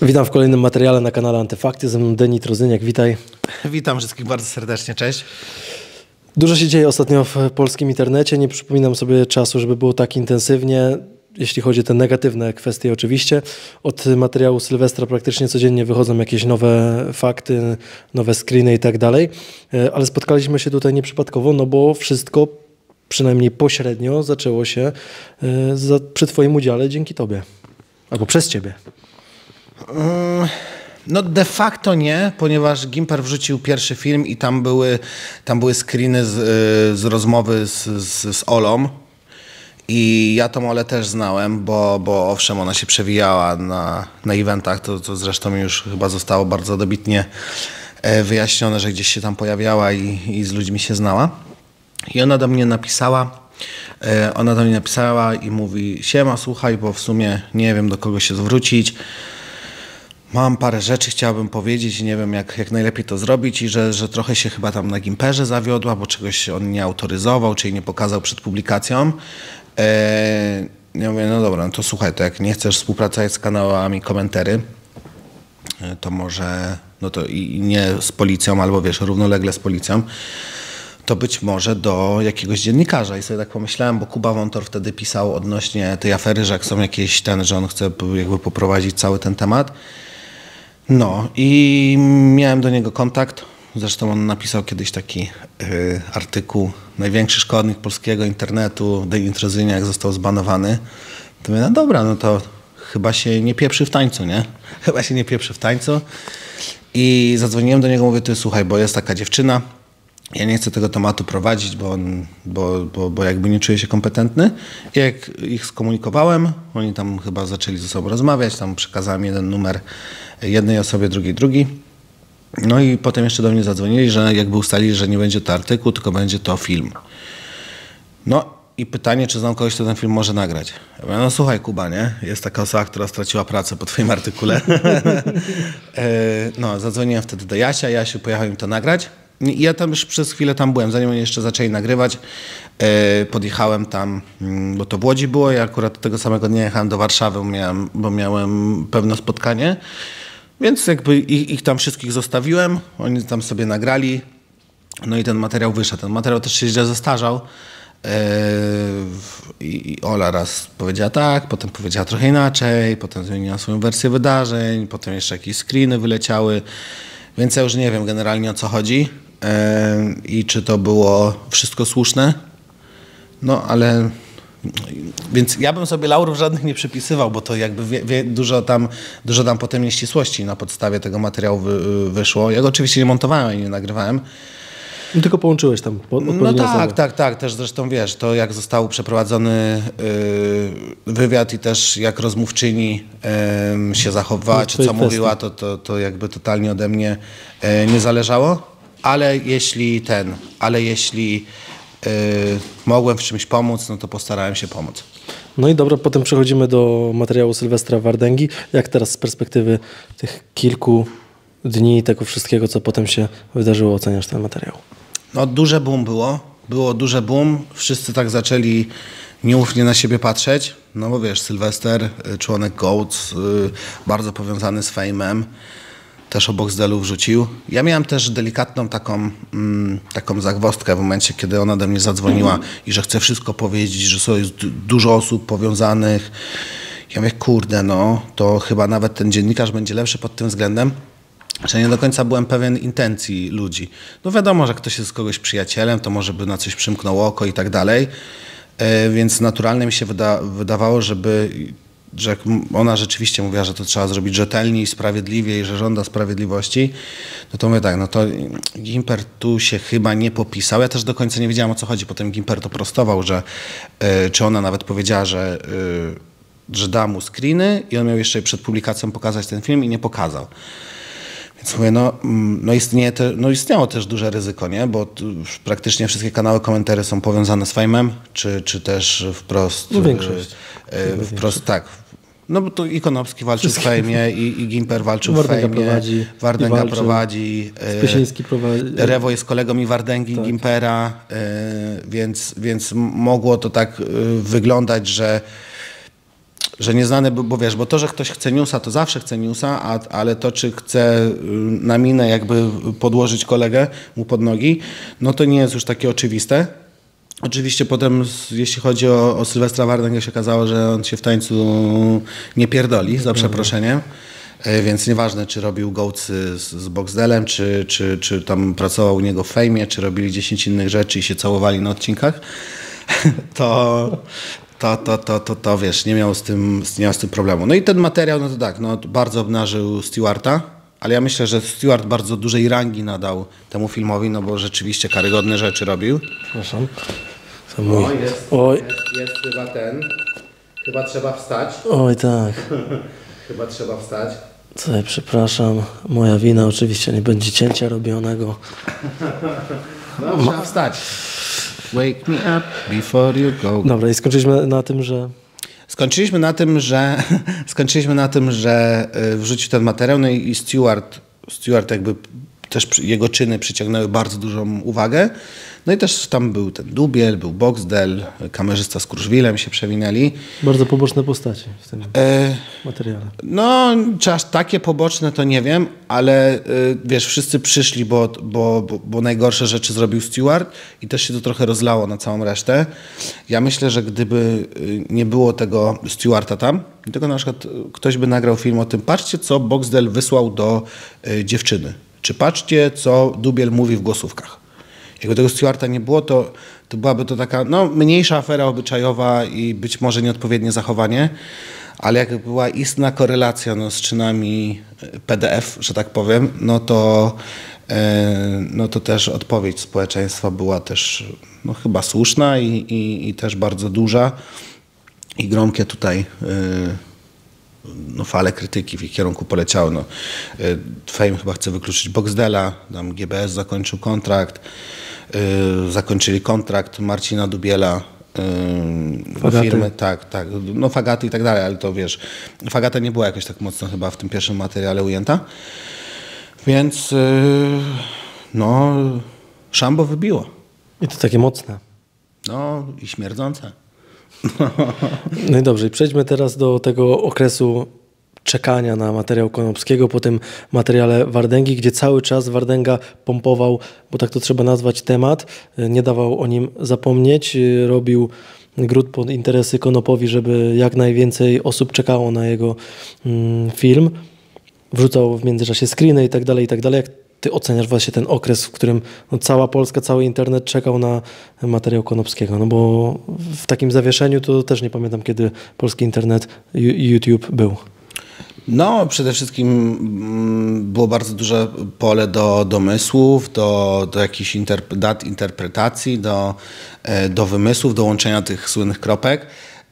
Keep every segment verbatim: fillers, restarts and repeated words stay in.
Witam w kolejnym materiale na kanale Antyfakty. Ze mną Denit Rozyniak, witaj. Witam wszystkich bardzo serdecznie, cześć. Dużo się dzieje ostatnio w polskim internecie. Nie przypominam sobie czasu, żeby było tak intensywnie, jeśli chodzi o te negatywne kwestie oczywiście. Od materiału Sylwestra praktycznie codziennie wychodzą jakieś nowe fakty, nowe screeny i tak dalej. Ale spotkaliśmy się tutaj nieprzypadkowo, no bo wszystko, przynajmniej pośrednio, zaczęło się za, przy twoim udziale dzięki tobie. Albo przez ciebie. No de facto nie, ponieważ Gimper wrzucił pierwszy film i tam były, tam były screeny z, z rozmowy z, z, z Olą. I ja tą Olę też znałem, bo, bo owszem, ona się przewijała na, na eventach, to, to zresztą już chyba zostało bardzo dobitnie wyjaśnione, że gdzieś się tam pojawiała i, i z ludźmi się znała. I ona do mnie napisała, ona do mnie napisała i mówi: siema, słuchaj, bo w sumie nie wiem, do kogo się zwrócić. Mam parę rzeczy, chciałabym powiedzieć i nie wiem, jak, jak najlepiej to zrobić i że, że trochę się chyba tam na Gimperze zawiodła, bo czegoś on nie autoryzował, czyli nie pokazał przed publikacją. Eee, ja mówię, no dobra, no to słuchaj, to jak nie chcesz współpracować z kanałami Komentary, to może, no to i nie z policją, albo wiesz, równolegle z policją, to być może do jakiegoś dziennikarza. I sobie tak pomyślałem, bo Kuba Wątor wtedy pisał odnośnie tej afery, że jak są jakieś ten, że on chce jakby poprowadzić cały ten temat. No i miałem do niego kontakt. Zresztą on napisał kiedyś taki y, artykuł: największy szkodnik polskiego internetu, Denit Rozyniak, został zbanowany. To mówię, no dobra, no to chyba się nie pieprzy w tańcu, nie? Chyba się nie pieprzy w tańcu. I zadzwoniłem do niego, mówię: ty słuchaj, bo jest taka dziewczyna, ja nie chcę tego tematu prowadzić, bo, on, bo, bo, bo jakby nie czuję się kompetentny. I jak ich skomunikowałem, oni tam chyba zaczęli ze sobą rozmawiać, tam przekazałem jeden numer jednej osobie, drugiej, drugi. No i potem jeszcze do mnie zadzwonili, że jakby ustalili, że nie będzie to artykuł, tylko będzie to film. No i pytanie, czy znam kogoś, kto ten film może nagrać. Ja mówię, no słuchaj, Kuba, nie? Jest taka osoba, która straciła pracę po twoim artykule. No, zadzwoniłem wtedy do Jasia, Jasiu pojechał im to nagrać. I ja tam już przez chwilę tam byłem, zanim oni jeszcze zaczęli nagrywać. Podjechałem tam, bo to w Łodzi było, ja akurat tego samego dnia jechałem do Warszawy, bo miałem, bo miałem pewne spotkanie. Więc jakby ich, ich tam wszystkich zostawiłem, oni tam sobie nagrali, no i ten materiał wyszedł. Ten materiał też się źle zestarzał. I Ola raz powiedziała tak, potem powiedziała trochę inaczej, potem zmieniła swoją wersję wydarzeń, potem jeszcze jakieś screeny wyleciały, więc ja już nie wiem generalnie, o co chodzi i czy to było wszystko słuszne. No ale... Więc ja bym sobie laurów żadnych nie przypisywał, bo to jakby wie, wie, dużo, tam, dużo tam potem nieścisłości na podstawie tego materiału wy, wyszło. Ja go oczywiście nie montowałem i nie nagrywałem. No tylko połączyłeś tam No tak, osoby. tak, tak. Też zresztą wiesz, to jak został przeprowadzony yy, wywiad i też jak rozmówczyni yy, się zachowała, czy co kwestii. mówiła, to, to, to jakby totalnie ode mnie yy, nie zależało. Ale jeśli ten, ale jeśli Yy, mogłem w czymś pomóc, no to postarałem się pomóc. No i dobra, potem przechodzimy do materiału Sylwestra Wardęgi. Jak teraz z perspektywy tych kilku dni, tego wszystkiego, co potem się wydarzyło, oceniasz ten materiał? No duże boom było, było duże boom. Wszyscy tak zaczęli nieufnie na siebie patrzeć. No bo wiesz, Sylwester, członek Goats, yy, bardzo powiązany z Fame'em. Też obok Zdelu wrzucił. Ja miałem też delikatną taką, mm, taką zagwozdkę w momencie, kiedy ona do mnie zadzwoniła i że chce wszystko powiedzieć, że są, jest dużo osób powiązanych. Ja mówię, kurde, no to chyba nawet ten dziennikarz będzie lepszy pod tym względem, że nie do końca byłem pewien intencji ludzi. No wiadomo, że ktoś jest z kogoś przyjacielem, to może by na coś przymknął oko i tak dalej, e, więc naturalnie mi się wyda wydawało, żeby... że ona rzeczywiście mówiła, że to trzeba zrobić rzetelnie i sprawiedliwie i że żąda sprawiedliwości, no to mówię tak, no to Gimper tu się chyba nie popisał. Ja też do końca nie wiedziałem, o co chodzi. Potem Gimper to prostował, że y, czy ona nawet powiedziała, że, y, że da mu screeny i on miał jeszcze przed publikacją pokazać ten film i nie pokazał. Więc mówię, no, no, istnieje te, no istniało też duże ryzyko, nie? Bo praktycznie wszystkie kanały Komentary są powiązane z Fame'em, czy, czy też wprost... No większość. Y, wprost, tak. No bo to Ikonowski walczył w Fejmie i, i Gimper walczył w Fejmie. Wardęga prowadzi. Spiesiński prowadzi. Rewo jest kolegą i Wardęgi, tak. Gimpera, y, więc, więc mogło to tak y, wyglądać, że Że nieznany, bo, bo wiesz, bo to, że ktoś chce newsa, to zawsze chce newsa, a, ale to, czy chce na minę jakby podłożyć kolegę mu pod nogi, no to nie jest już takie oczywiste. Oczywiście potem, jeśli chodzi o, o Sylwestra Wardęgę, się okazało, że on się w tańcu nie pierdoli, za przeproszeniem. Więc nieważne, czy robił gołcy z, z Boxdelem, czy, czy, czy tam pracował u niego w fejmie, czy robili dziesięć innych rzeczy i się całowali na odcinkach, to, to, to, to, to, to wiesz, nie miał z tym, nie miał z tym problemu. No i ten materiał, no to tak, no, bardzo obnażył Stewarta, ale ja myślę, że Stewart bardzo dużej rangi nadał temu filmowi, no bo rzeczywiście karygodne rzeczy robił. Przepraszam. To mój. O, jest, Oj. Jest, jest chyba ten. Chyba trzeba wstać. Oj, tak. Chyba trzeba wstać. Tutaj przepraszam, moja wina, oczywiście nie będzie cięcia robionego. No, trzeba wstać. Wake me up before you go. Dobra, i skończyliśmy na tym, że... Skończyliśmy na tym, że skończyliśmy na tym, że wrzucił ten materiał, no i Stewart, Stewart jakby też jego czyny przyciągnęły bardzo dużą uwagę. No i też tam był ten Dubiel, był Boxdel, kamerzysta z Kruszwilem się przewinęli. Bardzo poboczne postacie w tym e... materiale. No, czy aż takie poboczne to nie wiem, ale y, wiesz, wszyscy przyszli, bo, bo, bo, bo najgorsze rzeczy zrobił Stewart i też się to trochę rozlało na całą resztę. Ja myślę, że gdyby nie było tego Stewarta tam, tylko na przykład ktoś by nagrał film o tym, patrzcie, co Boxdel wysłał do y, dziewczyny, czy patrzcie, co Dubiel mówi w głosówkach. Jakby tego Stewarta nie było, to, to byłaby to taka no, mniejsza afera obyczajowa i być może nieodpowiednie zachowanie, ale jak była istna korelacja no, z czynami P D F, że tak powiem, no to, e, no to też odpowiedź społeczeństwa była też no, chyba słuszna i, i, i też bardzo duża i gromkie tutaj e, no, fale krytyki w ich kierunku poleciały. No. Fame chyba chce wykluczyć Boxdela, tam G B S zakończył kontrakt, yy, zakończyli kontrakt Marcina Dubiela, yy, firmy, tak, tak, no Fagaty i tak dalej, ale to wiesz, Fagata nie była jakoś tak mocno chyba w tym pierwszym materiale ujęta, więc yy, no szambo wybiło. I to takie mocne. No i śmierdzące. No i dobrze, przejdźmy teraz do tego okresu czekania na materiał Konopskiego po tym materiale Wardęgi, gdzie cały czas Wardęga pompował, bo tak to trzeba nazwać, temat, nie dawał o nim zapomnieć, robił gród pod interesy Konopowi, żeby jak najwięcej osób czekało na jego mm, film, wrzucał w międzyczasie screeny i tak dalej, i tak dalej. Jak ty oceniasz właśnie ten okres, w którym no, cała Polska, cały internet czekał na materiał Konopskiego? No bo w takim zawieszeniu to też nie pamiętam, kiedy polski internet, YouTube był. No, przede wszystkim było bardzo duże pole do domysłów, do, do jakichś interp- dat interpretacji, do, do wymysłów, do łączenia tych słynnych kropek.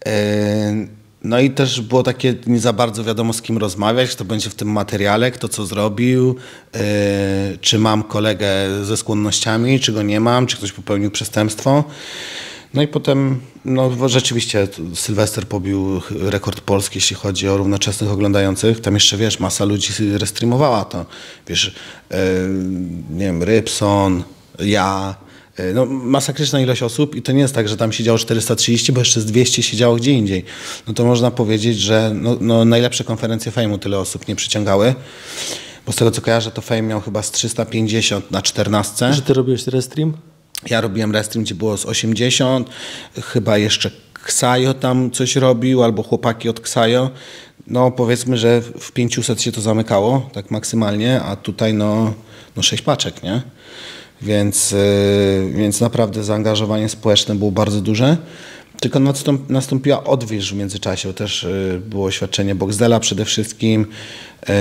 No i też było takie nie za bardzo wiadomo, z kim rozmawiać, kto będzie w tym materiale, kto co zrobił, yy, czy mam kolegę ze skłonnościami, czy go nie mam, czy ktoś popełnił przestępstwo. No i potem no, rzeczywiście Sylwester pobił rekord Polski, jeśli chodzi o równoczesnych oglądających. Tam jeszcze, wiesz, masa ludzi restreamowała to. Wiesz, yy, nie wiem, Rybson, ja... No, masakryczna ilość osób i to nie jest tak, że tam siedziało czterysta trzydzieści, bo jeszcze z dwieście siedziało gdzie indziej. No to można powiedzieć, że no, no, najlepsze konferencje Fame'u tyle osób nie przyciągały, bo z tego co kojarzę, to Fame miał chyba z trzysta pięćdziesiąt na czternaście. Że ty robiłeś restream? Ja robiłem restream, gdzie było z osiemdziesiąt, chyba jeszcze Ksajo tam coś robił, albo chłopaki od Ksajo. No powiedzmy, że w pięćset się to zamykało, tak maksymalnie, a tutaj no, no sześć paczek, nie? Więc, yy, więc naprawdę zaangażowanie społeczne było bardzo duże. Tylko nastąp, nastąpiła odwilż w międzyczasie, bo też yy, było oświadczenie Boxdela przede wszystkim. Yy,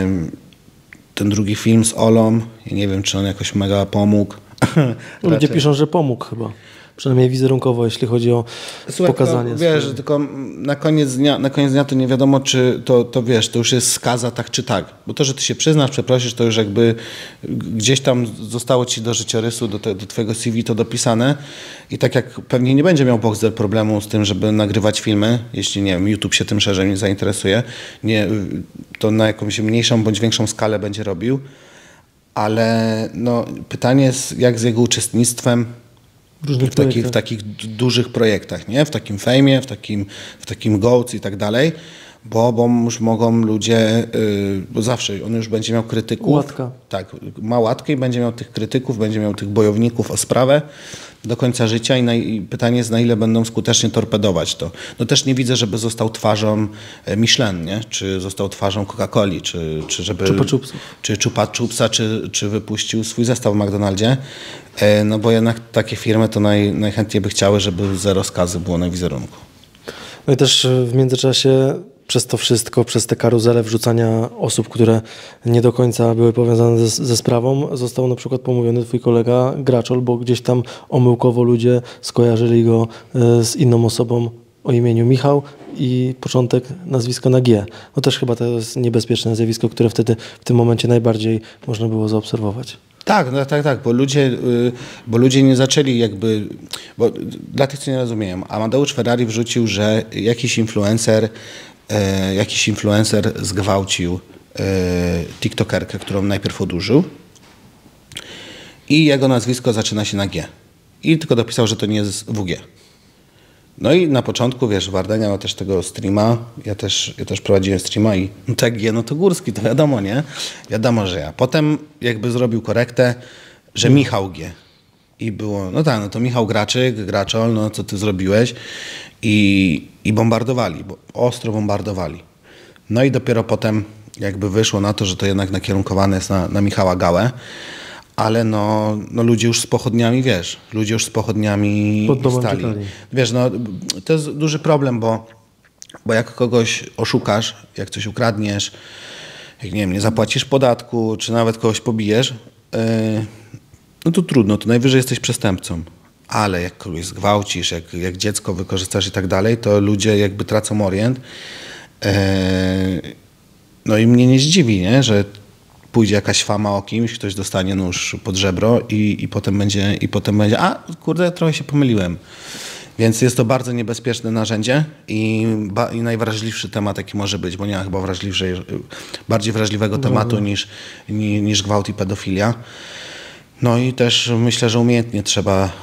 ten drugi film z Olą, ja nie wiem, czy on jakoś mega pomógł. Ludzie Raczej... piszą, że pomógł chyba. Przynajmniej wizerunkowo, jeśli chodzi o Słuchaj, pokazanie. To, wiesz, swojej... tylko na koniec dnia, na koniec dnia to nie wiadomo, czy to, to wiesz, to już jest skaza tak czy tak. Bo to, że ty się przyznasz, przeprosisz, to już jakby gdzieś tam zostało ci do życiorysu, do, te, do twojego C V to dopisane. I tak jak pewnie nie będzie miał Boxdel problemu z tym, żeby nagrywać filmy, jeśli nie wiem, YouTube się tym szerzej nie zainteresuje, nie, to na jakąś mniejszą bądź większą skalę będzie robił. Ale no, pytanie jest, jak z jego uczestnictwem. różnych w, takich, w projektach. takich d- dużych projektach, nie? W takim fejmie, w takim, w takim Goats i tak dalej, bo, bo już mogą ludzie, yy, bo zawsze on już będzie miał krytyków. Łatka. Tak, ma łatkę i będzie miał tych krytyków, będzie miał tych bojowników o sprawę do końca życia i, na, i pytanie jest, na ile będą skutecznie torpedować to. No też nie widzę, żeby został twarzą Michelin, nie? Czy został twarzą Coca-Coli, czy, czy żeby... Chupa Chupsów. Czy Chupa Chupsa, czy, czy wypuścił swój zestaw w McDonaldzie. E, no bo jednak takie firmy to naj, najchętniej by chciały, żeby zero skazy było na wizerunku. No i też w międzyczasie przez to wszystko, przez te karuzele wrzucania osób, które nie do końca były powiązane ze, ze sprawą, został na przykład pomówiony twój kolega Graczol, bo gdzieś tam omyłkowo ludzie skojarzyli go e, z inną osobą o imieniu Michał i początek nazwiska na G. No też chyba to jest niebezpieczne zjawisko, które wtedy w tym momencie najbardziej można było zaobserwować. Tak, no, tak, tak, bo ludzie, y, bo ludzie nie zaczęli jakby, bo dla tych, co nie rozumieją, Amadeusz Ferrari wrzucił, że jakiś influencer, e, jakiś influencer zgwałcił e, tiktokerkę, którą najpierw odurzył i jego nazwisko zaczyna się na G. I tylko dopisał, że to nie jest W G. No i na początku, wiesz, Wardenia miał też tego streama, ja też, ja też prowadziłem streama i no tak G, no to Górski, to wiadomo, nie? Wiadomo, że ja. Potem jakby zrobił korektę, że Michał G. I było, no tak, no to Michał Graczyk, Graczol, no co ty zrobiłeś? I, i bombardowali, bo ostro bombardowali. No i dopiero potem jakby wyszło na to, że to jednak nakierunkowane jest na, na Michała Gałę. Ale no, no ludzie już z pochodniami, wiesz, ludzie już z pochodniami stali. Czekali. Wiesz, no to jest duży problem, bo, bo jak kogoś oszukasz, jak coś ukradniesz, jak nie wiem, nie zapłacisz podatku, czy nawet kogoś pobijesz, yy, no to trudno, to najwyżej jesteś przestępcą. Ale jak kogoś zgwałcisz, jak, jak dziecko wykorzystasz i tak dalej, to ludzie jakby tracą orient. Yy, no i mnie nie zdziwi, nie, że pójdzie jakaś fama o kimś, ktoś dostanie nóż pod żebro i, i potem będzie, i potem będzie, a kurde, trochę się pomyliłem. Więc jest to bardzo niebezpieczne narzędzie i, ba, i najwrażliwszy temat, jaki może być, bo nie ma chyba wrażliwszej, bardziej wrażliwego no, tematu no. Niż, niż, niż gwałt i pedofilia. No i też myślę, że umiejętnie trzeba y,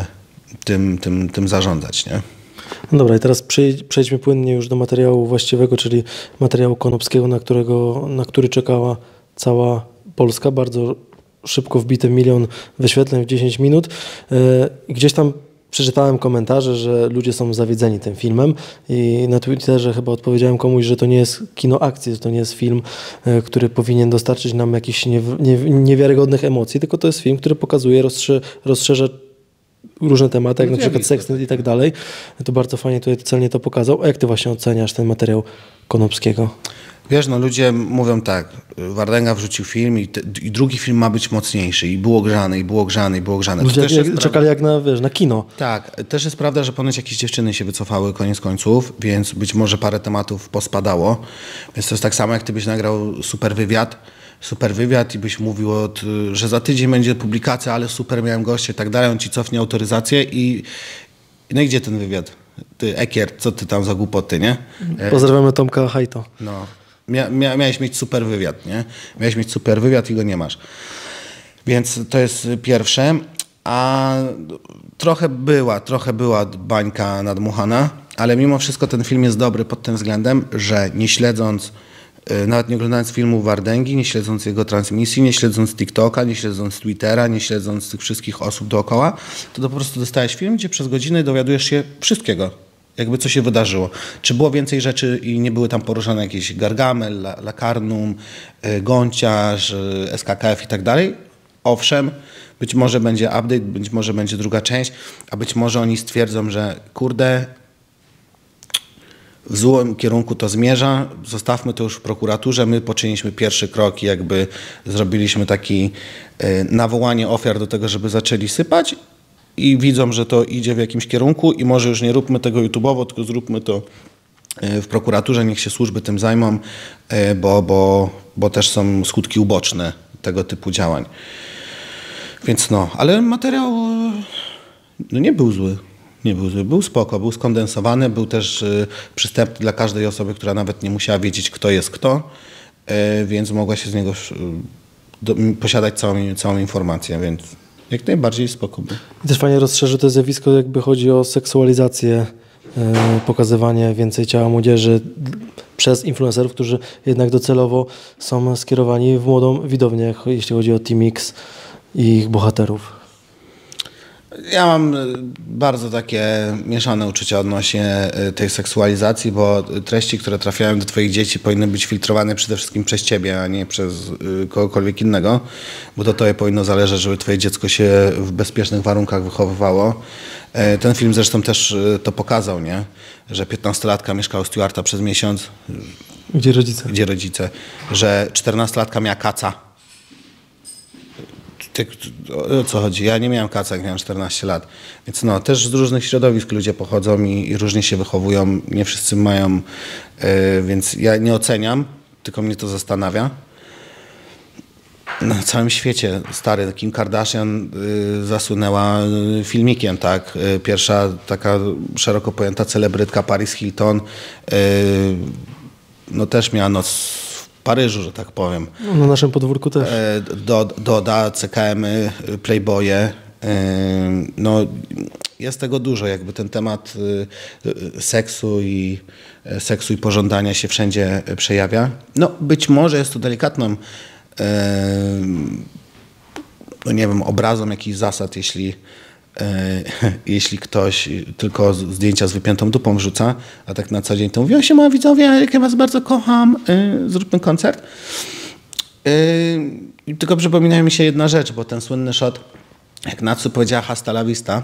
tym, tym, tym zarządzać, nie? No dobra, i teraz przejdźmy płynnie już do materiału właściwego, czyli materiału Konopskiego, na, którego, na który czekała cała Polska, bardzo szybko wbity milion wyświetleń w dziesięć minut. Gdzieś tam przeczytałem komentarze, że ludzie są zawiedzeni tym filmem i na Twitterze chyba odpowiedziałem komuś, że to nie jest kino akcji, że to nie jest film, który powinien dostarczyć nam jakichś niewiarygodnych emocji, tylko to jest film, który pokazuje, rozszerza, rozszerza różne tematy, jak no na przykład seks i tak dalej. To bardzo fajnie tutaj celnie to pokazał. A jak ty właśnie oceniasz ten materiał Konopskiego? Wiesz, no ludzie mówią tak, Wardęga wrzucił film i, te, i drugi film ma być mocniejszy i było grzany, i było grzany, i było grzane. Ludzie jak, jak, czekali jak na, wiesz, na kino. Tak, też jest prawda, że ponoć jakieś dziewczyny się wycofały koniec końców, więc być może parę tematów pospadało. Więc to jest tak samo, jak ty byś nagrał super wywiad, super wywiad i byś mówił, od, że za tydzień będzie publikacja, ale super, miałem gościa i tak dalej, on ci cofnie autoryzację i no i gdzie ten wywiad? Ty, Ekier, co ty tam za głupoty, nie? Pozdrawiamy Tomka Hajto. No. Mia, mia, miałeś mieć super wywiad, nie? Miałeś mieć super wywiad i go nie masz. Więc to jest pierwsze. A trochę była, trochę była bańka nadmuchana, ale mimo wszystko ten film jest dobry pod tym względem, że nie śledząc, nawet nie oglądając filmu Wardęgi, nie śledząc jego transmisji, nie śledząc TikToka, nie śledząc Twittera, nie śledząc tych wszystkich osób dookoła, to, to po prostu dostajesz film, gdzie przez godzinę dowiadujesz się wszystkiego. Jakby co się wydarzyło. Czy było więcej rzeczy i nie były tam poruszane jakieś Gargamel, Lakarnum, Gąciarz, S K K F i tak dalej? Owszem, być może będzie update, być może będzie druga część, a być może oni stwierdzą, że kurde, w złym kierunku to zmierza, zostawmy to już w prokuraturze, my poczyniliśmy pierwszy krok i jakby zrobiliśmy takie nawołanie ofiar do tego, żeby zaczęli sypać i widzą, że to idzie w jakimś kierunku i może już nie róbmy tego YouTube'owo, tylko zróbmy to w prokuraturze, niech się służby tym zajmą, bo, bo, bo też są skutki uboczne tego typu działań. Więc no, ale materiał no nie był zły. Nie był zły, był spoko, był skondensowany, był też y, przystępny dla każdej osoby, która nawet nie musiała wiedzieć, kto jest kto, y, więc mogła się z niego y, do, posiadać całą, całą informację, więc Jak najbardziej spoko był. I też fajnie rozszerzy to zjawisko, jakby chodzi o seksualizację, e, pokazywanie więcej ciała młodzieży przez influencerów, którzy jednak docelowo są skierowani w młodą widownię, jeśli chodzi o Team X i ich bohaterów. Ja mam bardzo takie mieszane uczucia odnośnie tej seksualizacji, bo treści, które trafiają do twoich dzieci, powinny być filtrowane przede wszystkim przez ciebie, a nie przez kogokolwiek innego, bo to tobie powinno zależeć, żeby twoje dziecko się w bezpiecznych warunkach wychowywało. Ten film zresztą też to pokazał, nie? Że piętnastolatka mieszkała u Stewarta przez miesiąc. Gdzie rodzice? Gdzie rodzice. Że czternastolatka miała kaca. O co chodzi? Ja nie miałem kaca, jak miałem czternaście lat. Więc no, też z różnych środowisk ludzie pochodzą i, i różnie się wychowują. Nie wszyscy mają, yy, więc ja nie oceniam, tylko mnie to zastanawia. Na całym świecie, stary, Kim Kardashian y, zasłynęła filmikiem, tak? Y, pierwsza taka szeroko pojęta celebrytka Paris Hilton, y, no też miała noc w Paryżu, że tak powiem. No, na naszym podwórku też. Y, do, Doda, C K M-y, Playboye. Y, no jest tego dużo, jakby ten temat y, y, seksu i y, seksu i pożądania się wszędzie przejawia. No być może jest to delikatną no nie wiem, obrazom jakichś zasad, jeśli, jeśli ktoś tylko zdjęcia z wypiętą dupą wrzuca, a tak na co dzień to mówi: o siema widzowie, jak ja was bardzo kocham, zróbmy koncert. Tylko przypomina mi się jedna rzecz, bo ten słynny shot, jak Natsu powiedziała hasta la vista.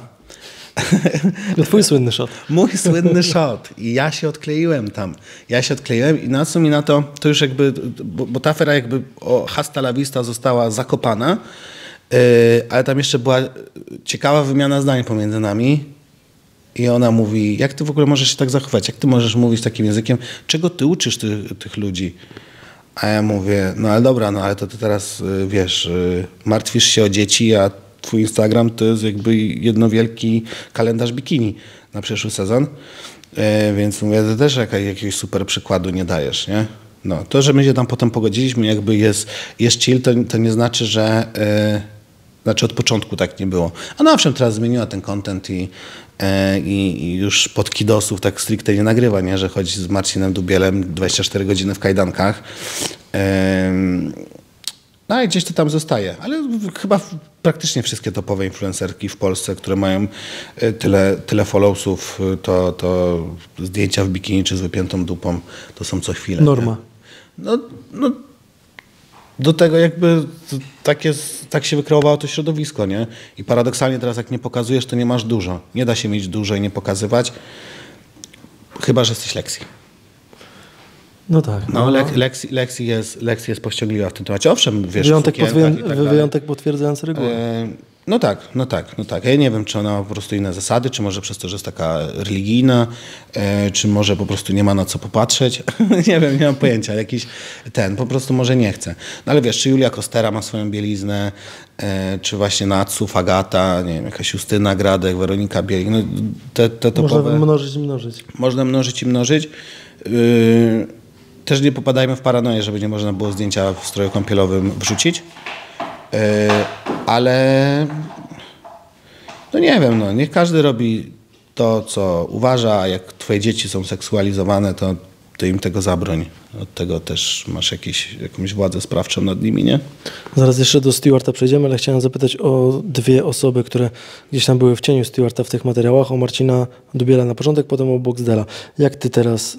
No twój słynny shot. Mój słynny shot. I ja się odkleiłem tam. Ja się odkleiłem i Natsu mi na to, to już jakby, bo, bo ta afera jakby o hasta la vista została zakopana, yy, ale tam jeszcze była ciekawa wymiana zdań pomiędzy nami. I ona mówi: jak ty w ogóle możesz się tak zachować? Jak ty możesz mówić takim językiem? Czego ty uczysz ty, tych ludzi? A ja mówię: no ale dobra, no ale to ty teraz, wiesz, martwisz się o dzieci, a twój Instagram to jest jakby jedno wielki kalendarz bikini na przyszły sezon. E, więc mówię, to też jaka, jakiegoś super przykładu nie dajesz, nie? No, to, że my się tam potem pogodziliśmy, jakby jest, jest chill, to, to nie znaczy, że e, znaczy od początku tak nie było. A no owszem, teraz zmieniła ten content i, e, i, i już pod kidosów tak stricte nie nagrywa, nie? Że chodzi z Marcinem Dubielem dwadzieścia cztery godziny w kajdankach. E, no i gdzieś to tam zostaje, ale chyba praktycznie wszystkie topowe influencerki w Polsce, które mają tyle, tyle followsów, to, to zdjęcia w bikini czy z wypiętą dupą, to są co chwilę. Norma. No, no, do tego jakby tak, jest, tak się wykreowało to środowisko, nie? I paradoksalnie teraz jak nie pokazujesz, to nie masz dużo. Nie da się mieć dużo i nie pokazywać, chyba że jesteś Lexi. No tak. No, no. Lexi, Lexi, jest, Lexi jest powściągliwa w tym temacie. Owszem, wiesz, wyjątek, potwier- tak wyjątek potwierdzający regułę. E, no tak, no tak, no tak. Ja nie wiem, czy ona ma po prostu inne zasady, czy może przez to, że jest taka religijna, e, czy może po prostu nie ma na co popatrzeć. Nie wiem, nie mam pojęcia. Jakiś ten, po prostu może nie chce. No ale wiesz, czy Julia Kostera ma swoją bieliznę, e, czy właśnie Natsu, Agata, nie wiem, jakaś Justyna Gradek, Weronika Bielik. No, te, te topowe, można mnożyć i mnożyć. Można mnożyć i mnożyć. Yy, Też nie popadajmy w paranoję, żeby nie można było zdjęcia w stroju kąpielowym wrzucić. Yy, ale no nie wiem, no, niech każdy robi to, co uważa, a jak twoje dzieci są seksualizowane, to, to im tego zabroń. Od tego też masz jakieś, jakąś władzę sprawczą nad nimi, nie? Zaraz jeszcze do Stewarta przejdziemy, ale chciałem zapytać o dwie osoby, które gdzieś tam były w cieniu Stewarta w tych materiałach. O Marcina Dubiela na początek, potem o Boxdela. Jak ty teraz...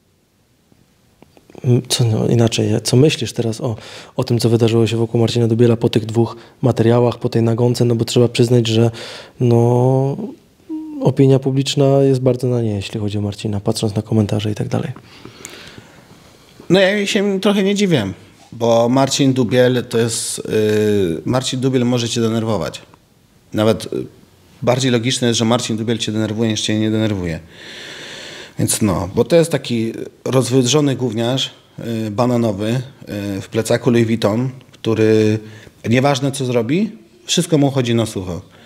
Co, no, inaczej, co myślisz teraz o, o tym, co wydarzyło się wokół Marcina Dubiela po tych dwóch materiałach, po tej nagonce, no bo trzeba przyznać, że no, opinia publiczna jest bardzo na nie, jeśli chodzi o Marcina, patrząc na komentarze i tak dalej. No ja się trochę nie dziwię, bo Marcin Dubiel to jest... Yy, Marcin Dubiel może cię denerwować. Nawet bardziej logiczne jest, że Marcin Dubiel cię denerwuje, niż cię nie denerwuje. Więc no, bo to jest taki rozwydrzony gówniarz, yy, bananowy, yy, w plecaku Louis Vuitton, który nieważne co zrobi, wszystko mu chodzi na sucho.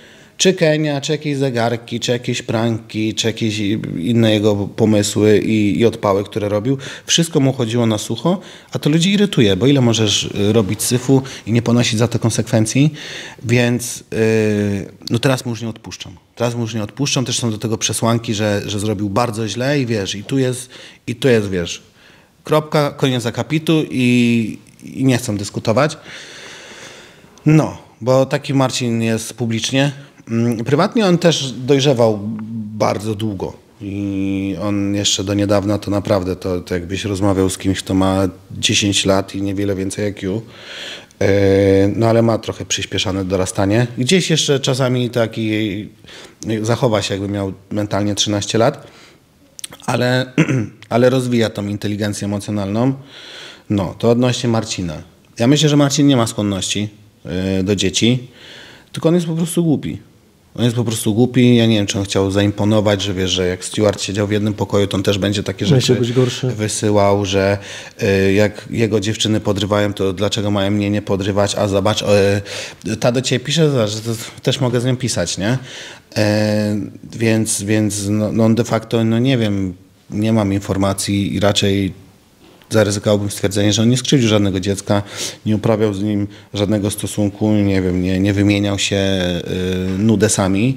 Czy Kenia, czy jakieś zegarki, czy jakieś pranki, czy jakieś inne jego pomysły i, i odpały, które robił. Wszystko mu chodziło na sucho, a to ludzi irytuje, bo ile możesz robić syfu i nie ponosić za to konsekwencji, więc yy, no teraz mu już nie odpuszczam. Teraz mu już nie odpuszczam, też są do tego przesłanki, że, że zrobił bardzo źle i wiesz, i tu jest, i tu jest, wiesz, kropka, koniec akapitu i, i nie chcę dyskutować. No, bo taki Marcin jest publicznie. Prywatnie on też dojrzewał bardzo długo i on jeszcze do niedawna to naprawdę, to, to jakbyś rozmawiał z kimś, kto ma dziesięć lat i niewiele więcej jak you, no ale ma trochę przyspieszane dorastanie. Gdzieś jeszcze czasami taki zachowa się, jakby miał mentalnie trzynaście lat, ale, ale rozwija tą inteligencję emocjonalną. No, to odnośnie Marcina. Ja myślę, że Marcin nie ma skłonności do dzieci, tylko on jest po prostu głupi. On jest po prostu głupi. Ja nie wiem, czy on chciał zaimponować, że wiesz, że jak Stewart siedział w jednym pokoju, to on też będzie takie rzeczy być gorszy. wysyłał, że y, jak jego dziewczyny podrywają, to dlaczego mają mnie nie podrywać, a zobacz, y, ta do ciebie pisze, że to też mogę z nią pisać, nie? Y, więc więc no, no on de facto, no nie wiem, nie mam informacji i raczej zaryzykowałbym stwierdzenie, że on nie skrzywdził żadnego dziecka, nie uprawiał z nim żadnego stosunku, nie wiem, nie, nie wymieniał się y, nudesami.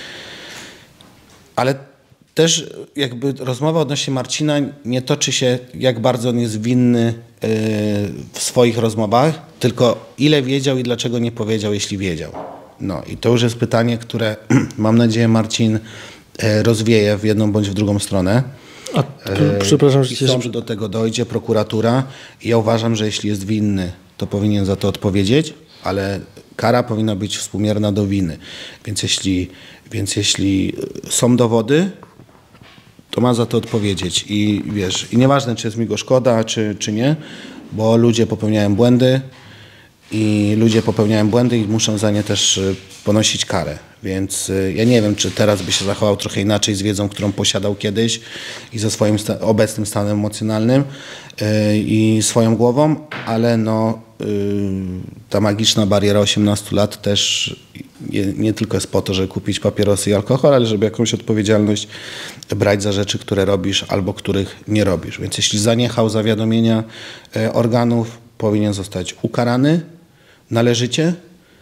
Ale też jakby rozmowa odnośnie Marcina nie toczy się, jak bardzo on jest winny y, w swoich rozmowach, tylko ile wiedział i dlaczego nie powiedział, jeśli wiedział. No i to już jest pytanie, które mam nadzieję Marcin y, rozwieje w jedną bądź w drugą stronę. A, przepraszam, że I sąd do tego dojdzie, prokuratura. I ja uważam, że jeśli jest winny, to powinien za to odpowiedzieć, ale kara powinna być współmierna do winy. Więc jeśli, więc jeśli są dowody, to ma za to odpowiedzieć. I wiesz, i nieważne, czy jest mi go szkoda, czy, czy nie, bo ludzie popełniają błędy i ludzie popełniają błędy i muszą za nie też ponosić karę. Więc ja nie wiem, czy teraz by się zachował trochę inaczej z wiedzą, którą posiadał kiedyś i ze swoim sta- obecnym stanem emocjonalnym yy, i swoją głową, ale no, yy, ta magiczna bariera osiemnastu lat też nie, nie tylko jest po to, żeby kupić papierosy i alkohol, ale żeby jakąś odpowiedzialność brać za rzeczy, które robisz albo których nie robisz. Więc jeśli zaniechał zawiadomienia yy, organów, powinien zostać ukarany należycie.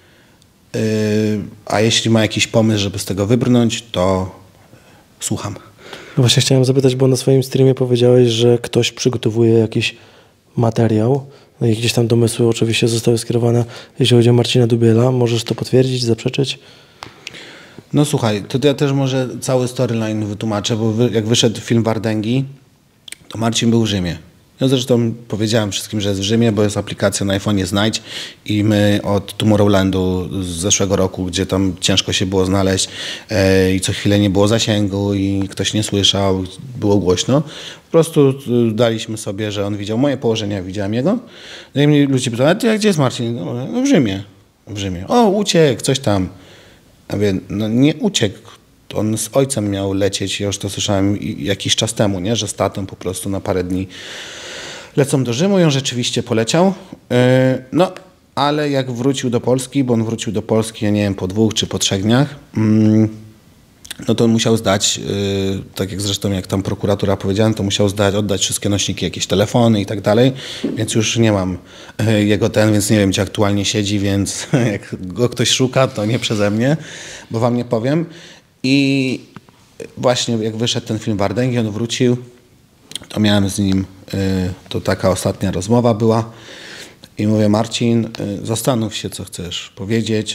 A jeśli ma jakiś pomysł, żeby z tego wybrnąć, to słucham. No właśnie chciałem zapytać, bo na swoim streamie powiedziałeś, że ktoś przygotowuje jakiś materiał. No i gdzieś tam domysły oczywiście zostały skierowane, jeśli chodzi o Marcina Dubiela. Możesz to potwierdzić, zaprzeczyć? No słuchaj, to ja też może cały storyline wytłumaczę, bo jak wyszedł film Wardęgi, to Marcin był w Rzymie. Ja zresztą powiedziałem wszystkim, że jest w Rzymie, bo jest aplikacja na iPhone'ie Znajdź i my od Tomorrowlandu z zeszłego roku, gdzie tam ciężko się było znaleźć e, i co chwilę nie było zasięgu i ktoś nie słyszał, było głośno. Po prostu daliśmy sobie, że on widział moje położenie, ja widziałem jego. No i mnie ludzie pytają, a ty, gdzie jest Marcin? No, no w Rzymie. W Rzymie. O, uciekł, coś tam. Ja mówię, no nie uciekł. On z ojcem miał lecieć, ja już to słyszałem jakiś czas temu, nie? Że z tatą po prostu na parę dni lecą do Rzymu i on rzeczywiście poleciał. No, ale jak wrócił do Polski, bo on wrócił do Polski, ja nie wiem, po dwóch czy po trzech dniach, no to on musiał zdać, tak jak zresztą jak tam prokuratura powiedziała, to musiał zdać, oddać wszystkie nośniki, jakieś telefony i tak dalej, więc już nie mam jego ten, więc nie wiem, gdzie aktualnie siedzi, więc jak go ktoś szuka, to nie przeze mnie, bo wam nie powiem. I właśnie jak wyszedł ten film Wardęgi, on wrócił, to miałem z nim, to taka ostatnia rozmowa była i mówię, Marcin, zastanów się, co chcesz powiedzieć.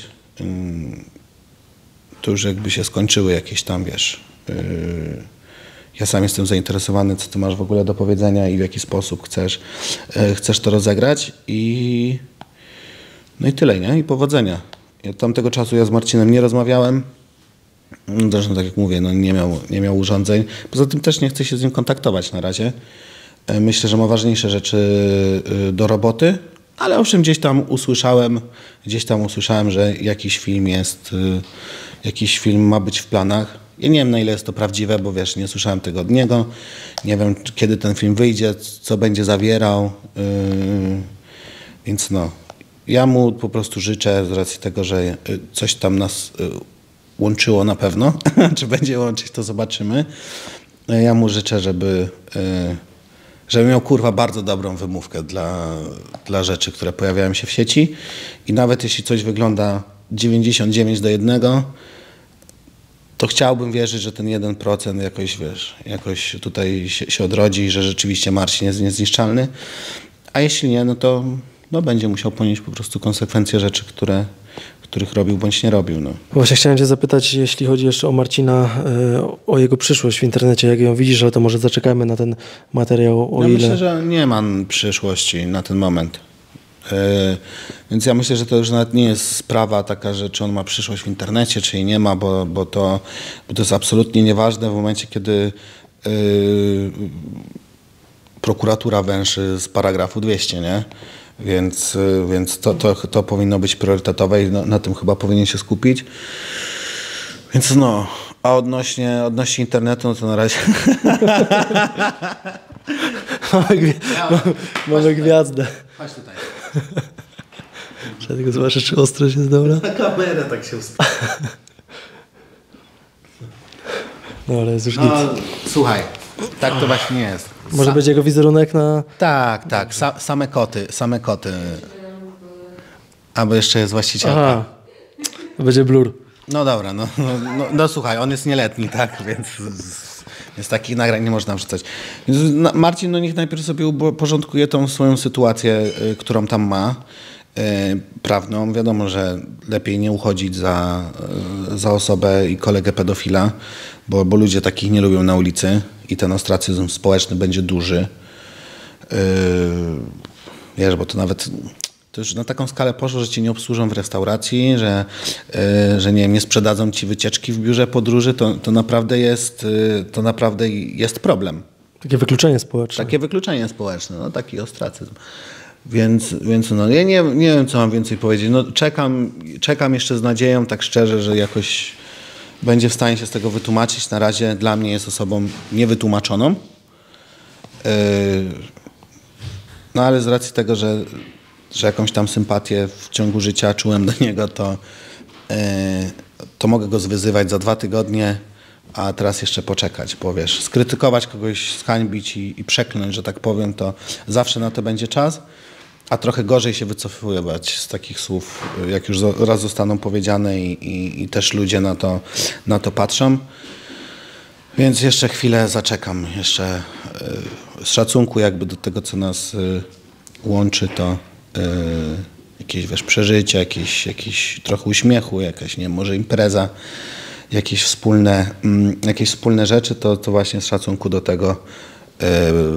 To już jakby się skończyły jakieś tam, wiesz, ja sam jestem zainteresowany, co ty masz w ogóle do powiedzenia i w jaki sposób chcesz, chcesz to rozegrać i no i tyle, nie? I powodzenia. Ja od tamtego czasu ja z Marcinem nie rozmawiałem. Zresztą tak jak mówię, no nie miał, nie miał urządzeń. Poza tym też nie chcę się z nim kontaktować na razie. Myślę, że ma ważniejsze rzeczy do roboty, ale owszem gdzieś tam usłyszałem, gdzieś tam usłyszałem, że jakiś film jest, jakiś film ma być w planach. Ja nie wiem, na ile jest to prawdziwe, bo wiesz, nie słyszałem tego od niego. Nie wiem, kiedy ten film wyjdzie, co będzie zawierał. Więc no, ja mu po prostu życzę z racji tego, że coś tam nas łączyło na pewno. Czy będzie łączyć, to zobaczymy. Ja mu życzę, żeby, żeby miał kurwa bardzo dobrą wymówkę dla, dla rzeczy, które pojawiają się w sieci i nawet jeśli coś wygląda dziewięćdziesiąt dziewięć do jednego, to chciałbym wierzyć, że ten jeden procent jakoś, wiesz, jakoś tutaj się, się odrodzi i że rzeczywiście Marcin jest niezniszczalny, a jeśli nie, no to no, będzie musiał ponieść po prostu konsekwencje rzeczy, które, których robił bądź nie robił. No. Właśnie chciałem cię zapytać, jeśli chodzi jeszcze o Marcina, o jego przyszłość w internecie, jak ją widzisz, ale to może zaczekajmy na ten materiał, o ja ile... Myślę, że nie ma przyszłości na ten moment. Yy, więc ja myślę, że to już nawet nie jest sprawa taka, że czy on ma przyszłość w internecie, czy jej nie ma, bo, bo, to, bo to jest absolutnie nieważne w momencie, kiedy yy, prokuratura węszy z paragrafu dwieście, nie? Więc, yy, więc to, to, to powinno być priorytetowe i na, na tym chyba powinien się skupić. Więc no, a odnośnie, odnośnie internetu, no to na razie... mamy, gwi mamy, mamy gwiazdę. Chodź tutaj. Trzeba tylko zobaczyć, czy ostrość jest dobra. Na kamerę tak się ustawi. No ale jest już No, nic. słuchaj, tak to właśnie jest. Może Sa być jego wizerunek na... Tak, tak, Sa same koty, same koty. Albo jeszcze jest właścicielka. Aha, będzie blur. No dobra, no, no, no, no słuchaj, on jest nieletni, tak, więc, więc takich nagrań nie można wrzucać. Więc Marcin, no niech najpierw sobie uporządkuje tą swoją sytuację, y, którą tam ma, y, prawną. Wiadomo, że lepiej nie uchodzić za, y, za osobę i kolegę pedofila, bo, bo ludzie takich nie lubią na ulicy i ten ostracyzm społeczny będzie duży. Y, wiesz, bo to nawet... To już na taką skalę poszło, że cię nie obsłużą w restauracji, że, yy, że nie, wiem, nie sprzedadzą ci wycieczki w biurze podróży, to, to, naprawdę jest, yy, to naprawdę jest problem. Takie wykluczenie społeczne. Takie wykluczenie społeczne, no taki ostracyzm. Więc, więc no, ja nie, nie wiem, co mam więcej powiedzieć. No, czekam, czekam jeszcze z nadzieją, tak szczerze, że jakoś będzie w stanie się z tego wytłumaczyć. Na razie dla mnie jest osobą niewytłumaczoną. Yy, no ale z racji tego, że że jakąś tam sympatię w ciągu życia czułem do niego, to, yy, to mogę go zwyzywać za dwa tygodnie, a teraz jeszcze poczekać, bo wiesz, skrytykować kogoś, zhańbić i, i przekląć, że tak powiem, to zawsze na to będzie czas, a trochę gorzej się wycofywać z takich słów, jak już raz zostaną powiedziane i, i, i też ludzie na to, na to patrzą. Więc jeszcze chwilę zaczekam, jeszcze yy, z szacunku jakby do tego, co nas yy, łączy, to Yy, jakieś wiesz, przeżycia, jakieś, jakieś trochę uśmiechu, jakaś, nie wiem, może impreza, jakieś wspólne, mm, jakieś wspólne rzeczy, to, to właśnie z szacunku do tego yy,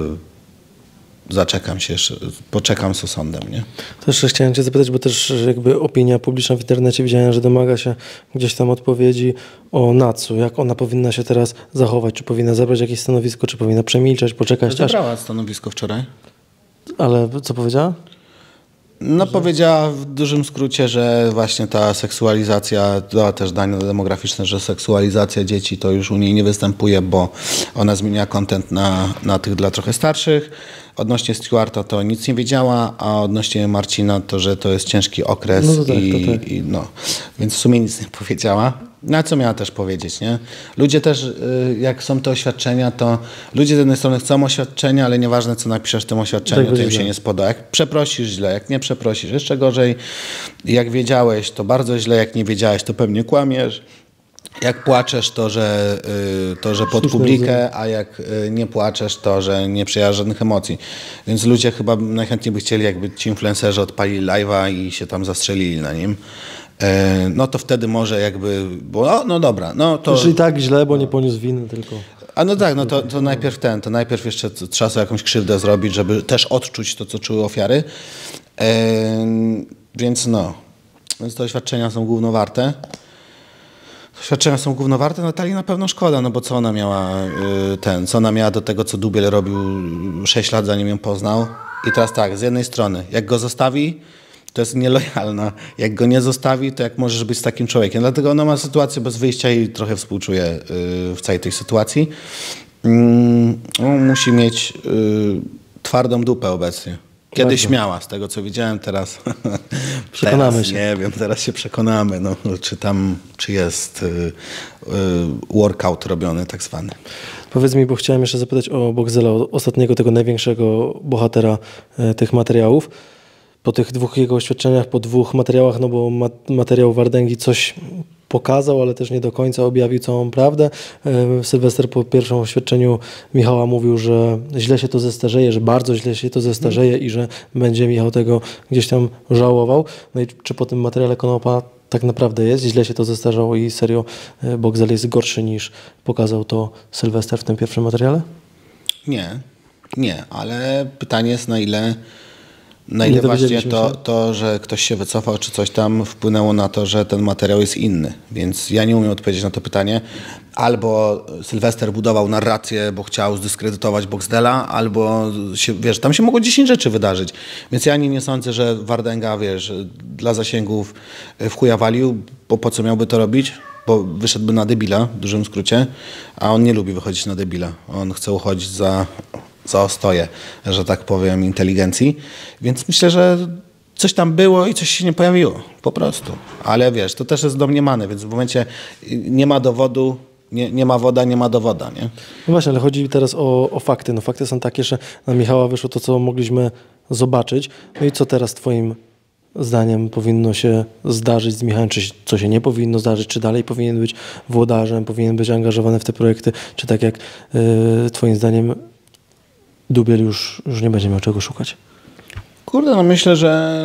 zaczekam się jeszcze, poczekam z osądem, nie? To jeszcze chciałem cię zapytać, bo też jakby opinia publiczna w internecie widziałem, że domaga się gdzieś tam odpowiedzi o Natsu. Jak ona powinna się teraz zachować? Czy powinna zabrać jakieś stanowisko, czy powinna przemilczeć, poczekać aż... Zabrała stanowisko wczoraj. Ale co powiedziała? No że... powiedziała w dużym skrócie, że właśnie ta seksualizacja, dała też dane demograficzne, że seksualizacja dzieci to już u niej nie występuje, bo ona zmienia content na, na tych dla trochę starszych. Odnośnie Stewarta to nic nie wiedziała, a odnośnie Marcina to, że to jest ciężki okres no to tak, i, to tak. i no, więc w sumie nic nie powiedziała. Na co miała też powiedzieć, nie? Ludzie też, jak są te oświadczenia, to ludzie z jednej strony chcą oświadczenia, ale nieważne, co napiszesz w tym oświadczeniu, tak to im się nie spodoba. Jak przeprosisz, źle, jak nie przeprosisz, jeszcze gorzej. Jak wiedziałeś, to bardzo źle, jak nie wiedziałeś, to pewnie kłamiesz. Jak płaczesz, to że, to, że pod publikę, a jak nie płaczesz, to, że nie przejawiasz żadnych emocji. Więc ludzie chyba najchętniej by chcieli, jakby ci influencerzy odpalili live'a i się tam zastrzelili na nim. No to wtedy może jakby, bo no, no dobra, no to... Czyli tak źle, bo nie poniósł winy, tylko... A no tak, no to, to najpierw ten, to najpierw jeszcze trzeba sobie jakąś krzywdę zrobić, żeby też odczuć to, co czuły ofiary. E, więc no, więc te oświadczenia są gównowarte. Oświadczenia są gównowarte, Natalii na pewno szkoda, no bo co ona miała ten, co ona miała do tego, co Dubiel robił sześć lat, zanim ją poznał. I teraz tak, z jednej strony, jak go zostawi, to jest nielojalna. Jak go nie zostawi, to jak możesz być z takim człowiekiem. Dlatego ona ma sytuację bez wyjścia i trochę współczuje w całej tej sytuacji. On musi mieć twardą dupę obecnie. Kiedyś Bardzo. miała, z tego co widziałem, teraz, Przekonamy teraz się. nie wiem, teraz się przekonamy, no, czy tam, czy jest y, y, workout robiony tak zwany. Powiedz mi, bo chciałem jeszcze zapytać o Boxdela, o ostatniego, tego największego bohatera e, tych materiałów. Po tych dwóch jego oświadczeniach, po dwóch materiałach, no bo ma, materiał Wardęgi coś pokazał, ale też nie do końca objawił całą prawdę. E, Sylwester po pierwszym oświadczeniu Michała mówił, że źle się to zestarzeje, że bardzo źle się to zestarzeje i że będzie Michał tego gdzieś tam żałował. No i czy po tym materiale Konopa tak naprawdę jest, źle się to zestarzało i serio e, Boxdel jest gorszy niż pokazał to Sylwester w tym pierwszym materiale? Nie, nie, ale pytanie jest na ile, na Nie ile właśnie dowiedzieliśmy to, się. to, że ktoś się wycofał czy coś tam wpłynęło na to, że ten materiał jest inny. Więc ja nie umiem odpowiedzieć na to pytanie. Albo Sylwester budował narrację, bo chciał zdyskredytować Boxdela, albo się, wiesz, tam się mogło dziesięć rzeczy wydarzyć. Więc ja nie, nie sądzę, że Wardęga, wiesz, dla zasięgów w chuja walił, bo po co miałby to robić? Bo wyszedłby na debila, w dużym skrócie, a on nie lubi wychodzić na debila. On chce uchodzić za, za ostoję, że tak powiem, inteligencji. Więc myślę, że coś tam było i coś się nie pojawiło, po prostu. Ale wiesz, to też jest domniemane, więc w momencie nie ma dowodu, nie, nie ma woda, nie ma dowoda, nie? No właśnie, ale chodzi teraz o, o fakty. No fakty są takie, że na Michała wyszło to, co mogliśmy zobaczyć. No i co teraz twoim zdaniem powinno się zdarzyć z Michałem? Czy co się nie powinno zdarzyć? Czy dalej powinien być włodarzem? Powinien być angażowany w te projekty? Czy tak jak y, twoim zdaniem Dubiel już, już nie będzie miał czego szukać? Kurde, no myślę, że,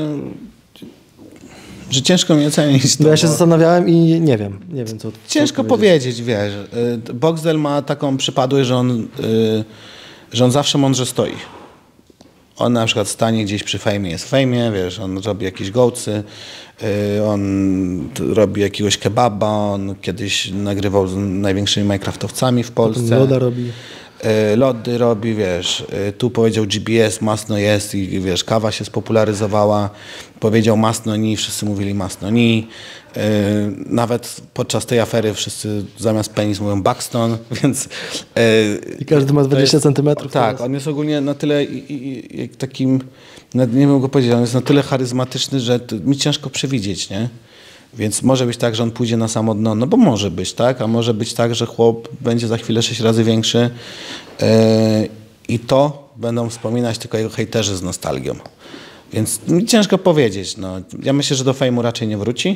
że ciężko mi ocenić to. No ja się bo- zastanawiałem i nie wiem. Nie wiem co, co Ciężko powiedzieć, wiesz. y, Boxdel ma taką przypadłość, że on, y, że on zawsze mądrze stoi. On na przykład stanie gdzieś przy fejmie, jest w fejmie, wiesz, on robi jakieś gołcy, y, on t- robi jakiegoś kebaba, on kiedyś nagrywał z największymi Minecraftowcami w Polsce. Loda robi. Y, Lody robi, wiesz, y, tu powiedział G B S, masno jest i wiesz, kawa się spopularyzowała, powiedział masno ni, wszyscy mówili masno ni. Y, Nawet podczas tej afery wszyscy zamiast penis mówią Buxton, więc... y, I każdy ma to dwadzieścia jest- centymetrów. Tak, teraz. on jest ogólnie na tyle i, i, i takim, no, nie wiem go powiedzieć, on jest na tyle charyzmatyczny, że to mi ciężko przewidzieć, nie? Więc może być tak, że on pójdzie na samo dno, no bo może być, tak? A może być tak, że chłop będzie za chwilę sześć razy większy yy, i to będą wspominać tylko jego hejterzy z nostalgią. Więc mi ciężko powiedzieć, no. Ja myślę, że do fejmu raczej nie wróci,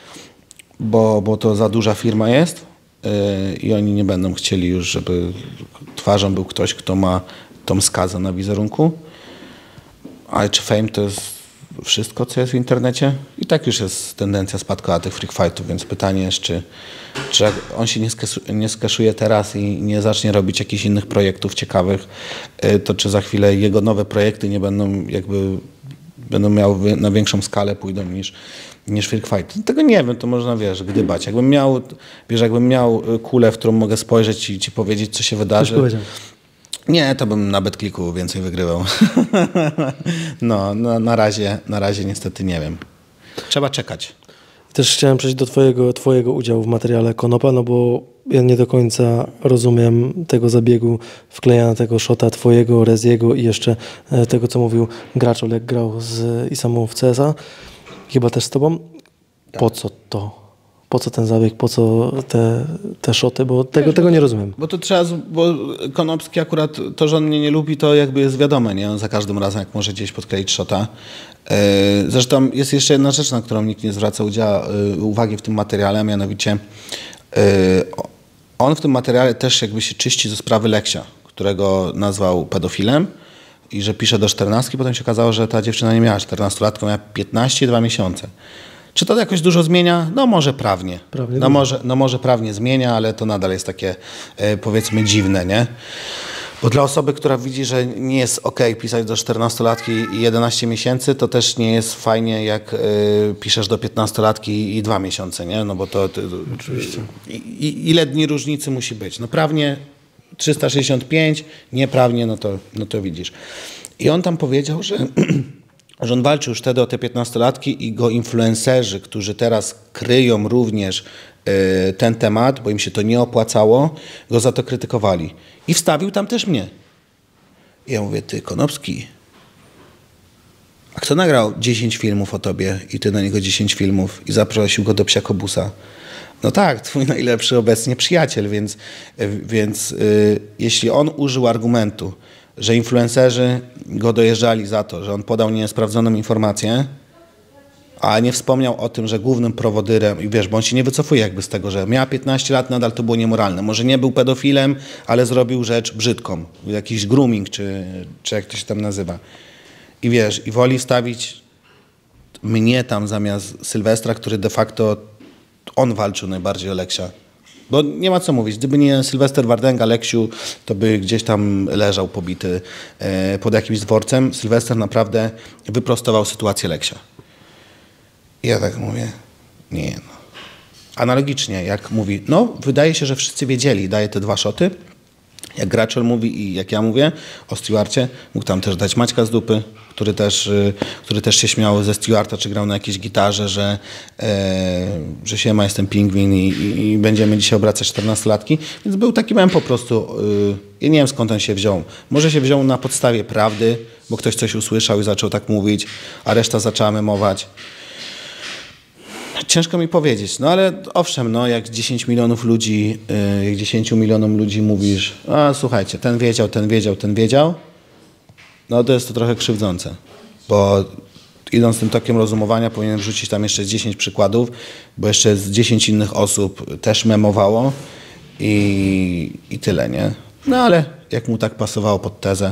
bo, bo to za duża firma jest yy, i oni nie będą chcieli już, żeby twarzą był ktoś, kto ma tą skazę na wizerunku. Ale czy fame to jest wszystko, co jest w internecie? I tak już jest tendencja spadkowa tych freak fightów, więc pytanie jest, czy, czy jak on się nie, skesu, nie skeszuje teraz i nie zacznie robić jakichś innych projektów ciekawych, yy, to czy za chwilę jego nowe projekty nie będą jakby będą miały na większą skalę pójdą niż, niż freak fight. Tego nie wiem, to można, wiesz, gdybać. Jakbym miał, wiesz, jakbym miał kulę, w którą mogę spojrzeć i ci powiedzieć, co się wydarzy. Już powiedział. Nie, to bym na BetClicku więcej wygrywał. No, no, na razie, na razie niestety nie wiem. Trzeba czekać. Też chciałem przejść do twojego, twojego udziału w materiale Konopa, no bo ja nie do końca rozumiem tego zabiegu wklejania tego shota twojego, Reziego i jeszcze e, tego, co mówił Graczol, jak grał z Isamą w C S a. Chyba też z tobą. Po co to? Po co ten zabieg? Po co te, te shoty? Bo tego, tego nie rozumiem. Bo to trzeba, z- bo Konopski akurat, to, że on mnie nie lubi, to jakby jest wiadome, nie? On za każdym razem, jak może gdzieś podkleić shota. Yy, Zresztą jest jeszcze jedna rzecz, na którą nikt nie zwraca udziału, yy, uwagi w tym materiale, a mianowicie yy, on w tym materiale też jakby się czyści ze sprawy Leksia, którego nazwał pedofilem i że pisze do czternastki. Potem się okazało, że ta dziewczyna nie miała czternastu lat, tylko miała piętnaście i dwa miesiące. Czy to jakoś dużo zmienia? No może prawnie. Prawnie no, dużo. może, no może prawnie zmienia, ale to nadal jest takie e, powiedzmy dziwne, nie? Bo dla osoby, która widzi, że nie jest okej pisać do czternastolatki i jedenaście miesięcy, to też nie jest fajnie, jak y, piszesz do piętnastolatki i dwa miesiące, nie? No bo to... to Oczywiście. I, i, ile dni różnicy musi być? No prawnie trzysta sześćdziesiąt pięć, nieprawnie, no to, no to widzisz. I on tam powiedział, że... że on walczył już wtedy o te piętnastolatki i go influencerzy, którzy teraz kryją również y, ten temat, bo im się to nie opłacało, go za to krytykowali. I wstawił tam też mnie. I ja mówię, ty Konopski, A kto nagrał dziesięć filmów o tobie i ty na niego dziesięć filmów i zaprosił go do Psiakobusa? No tak, twój najlepszy obecnie przyjaciel, więc, więc yy, jeśli on użył argumentu, że influencerzy go dojeżdżali za to, że on podał niesprawdzoną informację, a nie wspomniał o tym, że głównym prowodyrem, i wiesz, bo on się nie wycofuje jakby z tego, że miała piętnaście lat, nadal to było niemoralne. Może nie był pedofilem, ale zrobił rzecz brzydką. Jakiś grooming, czy, czy jak to się tam nazywa. I wiesz, i woli wstawić mnie tam zamiast Sylwestra, który de facto on walczył najbardziej o Leksia. Bo nie ma co mówić, gdyby nie Sylwester Wardęga, Leksiu, to by gdzieś tam leżał pobity e, pod jakimś dworcem. Sylwester naprawdę wyprostował sytuację Leksia. I ja tak mówię, nie no. Analogicznie, jak mówi, no wydaje się, że wszyscy wiedzieli, daje te dwa szoty. Jak Graczel mówi i jak ja mówię o Stewarcie, mógł tam też dać Maćka z dupy, który też, który też się śmiał ze Stewarta, czy grał na jakiejś gitarze, że, e, że siema, jestem pingwin i, i, i będziemy dzisiaj obracać czternastolatki. Więc był taki mem po prostu, y, ja nie wiem skąd on się wziął. Może się wziął na podstawie prawdy, bo ktoś coś usłyszał i zaczął tak mówić, a reszta zaczęła memować. Ciężko mi powiedzieć, no ale owszem, no jak dziesięć milionów ludzi, yy, jak dziesięć milionom ludzi mówisz, a słuchajcie, ten wiedział, ten wiedział, ten wiedział, no to jest to trochę krzywdzące, bo idąc tym tokiem rozumowania powinien wrzucić tam jeszcze dziesięć przykładów, bo jeszcze z dziesięć innych osób też memowało i, i tyle, nie? No ale jak mu tak pasowało pod tezę,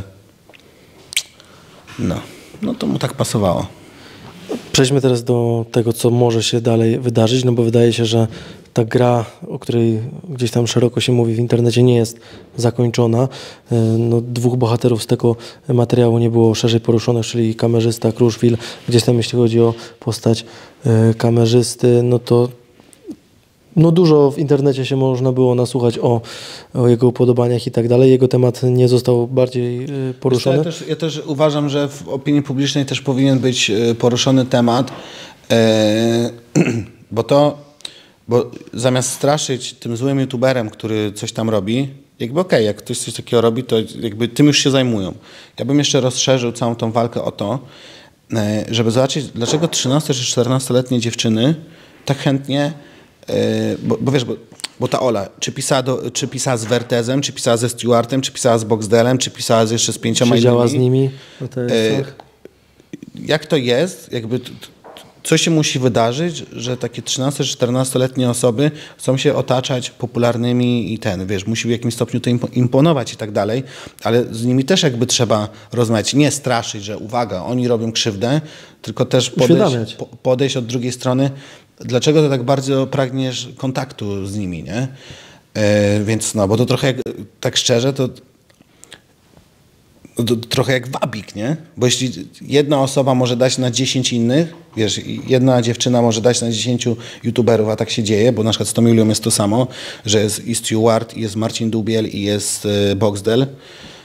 no, no to mu tak pasowało. Przejdźmy teraz do tego, co może się dalej wydarzyć, no bo wydaje się, że ta gra, o której gdzieś tam szeroko się mówi w internecie, nie jest zakończona. No, dwóch bohaterów z tego materiału nie było szerzej poruszonych, czyli kamerzysta Kruszwil. Gdzieś tam jeśli chodzi o postać kamerzysty, no to no dużo w internecie się można było nasłuchać o, o jego upodobaniach i tak dalej. Jego temat nie został bardziej poruszony. Ja też, ja też uważam, że w opinii publicznej też powinien być poruszony temat, e, bo to, bo zamiast straszyć tym złym youtuberem, który coś tam robi, jakby okej, okay, jak ktoś coś takiego robi, to jakby tym już się zajmują. Ja bym jeszcze rozszerzył całą tą walkę o to, e, żeby zobaczyć, dlaczego trzynasto czy czternastoletnie dziewczyny tak chętnie Bo, bo wiesz, bo, bo ta Ola, czy pisała, do, czy pisała z Wertezem, czy pisała ze Stewartem, czy pisała z Boxdelem, czy pisała z jeszcze z pięcioma innymi. Siedziała z nimi. No to jest e, jak to jest, jakby co się musi wydarzyć, że takie trzynasto czy czternastoletnie osoby chcą się otaczać popularnymi i ten, wiesz, musi w jakimś stopniu to imponować i tak dalej, ale z nimi też jakby trzeba rozmawiać, nie straszyć, że uwaga, oni robią krzywdę, tylko też podejść, podejść od drugiej strony. Dlaczego ty tak bardzo pragniesz kontaktu z nimi, nie? E, więc no, bo to trochę jak, tak szczerze, to, to trochę jak wabik, nie? Bo jeśli jedna osoba może dać na dziesięć innych, wiesz, jedna dziewczyna może dać na dziesięciu youtuberów, a tak się dzieje, bo na przykład z Tomilią jest to samo, że jest i Stewart, i jest Marcin Dubiel, i jest e, Boxdel, e,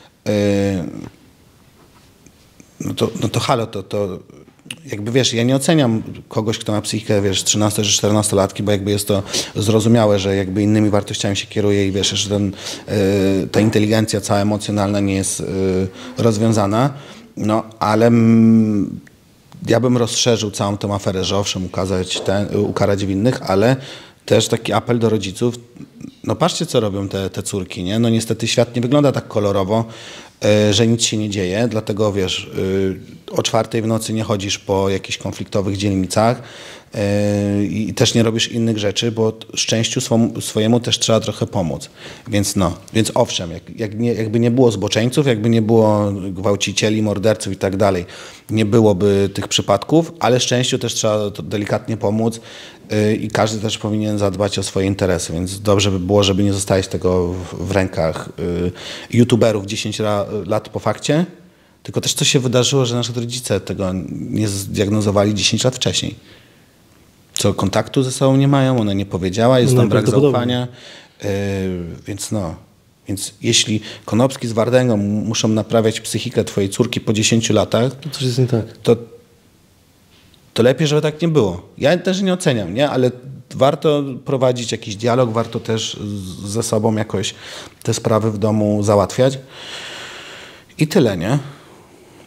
no, to, no to halo, to... to jakby wiesz, ja nie oceniam kogoś, kto ma psychikę, wiesz, trzynasto czy czternastolatki, bo jakby jest to zrozumiałe, że jakby innymi wartościami się kieruje i wiesz, że ten, y, ta inteligencja cała emocjonalna nie jest y, rozwiązana, no ale m, ja bym rozszerzył całą tę aferę, że owszem, ukazać ten, ukarać winnych, ale też taki apel do rodziców, no patrzcie, co robią te, te córki, nie? No niestety świat nie wygląda tak kolorowo, że nic się nie dzieje, dlatego wiesz, o czwartej w nocy nie chodzisz po jakichś konfliktowych dzielnicach i też nie robisz innych rzeczy, bo szczęściu swojemu też trzeba trochę pomóc. Więc no, więc owszem, jak, jak nie, jakby nie było zboczeńców, jakby nie było gwałcicieli, morderców i tak dalej, nie byłoby tych przypadków, ale szczęściu też trzeba delikatnie pomóc i każdy też powinien zadbać o swoje interesy, więc dobrze by było, żeby nie zostawić tego w rękach youtuberów dziesięć lat po fakcie, tylko też co się wydarzyło, że nasi rodzice tego nie zdiagnozowali dziesięć lat wcześniej. Co kontaktu ze sobą nie mają, ona nie powiedziała, jest no, tam brak zaufania, yy, więc no. Więc jeśli Konopski z Wardęgą muszą naprawiać psychikę twojej córki po dziesięciu latach, to coś jest nie tak. To, to lepiej, żeby tak nie było. Ja też nie oceniam, nie? Ale warto prowadzić jakiś dialog, warto też ze sobą jakoś te sprawy w domu załatwiać. I tyle, nie?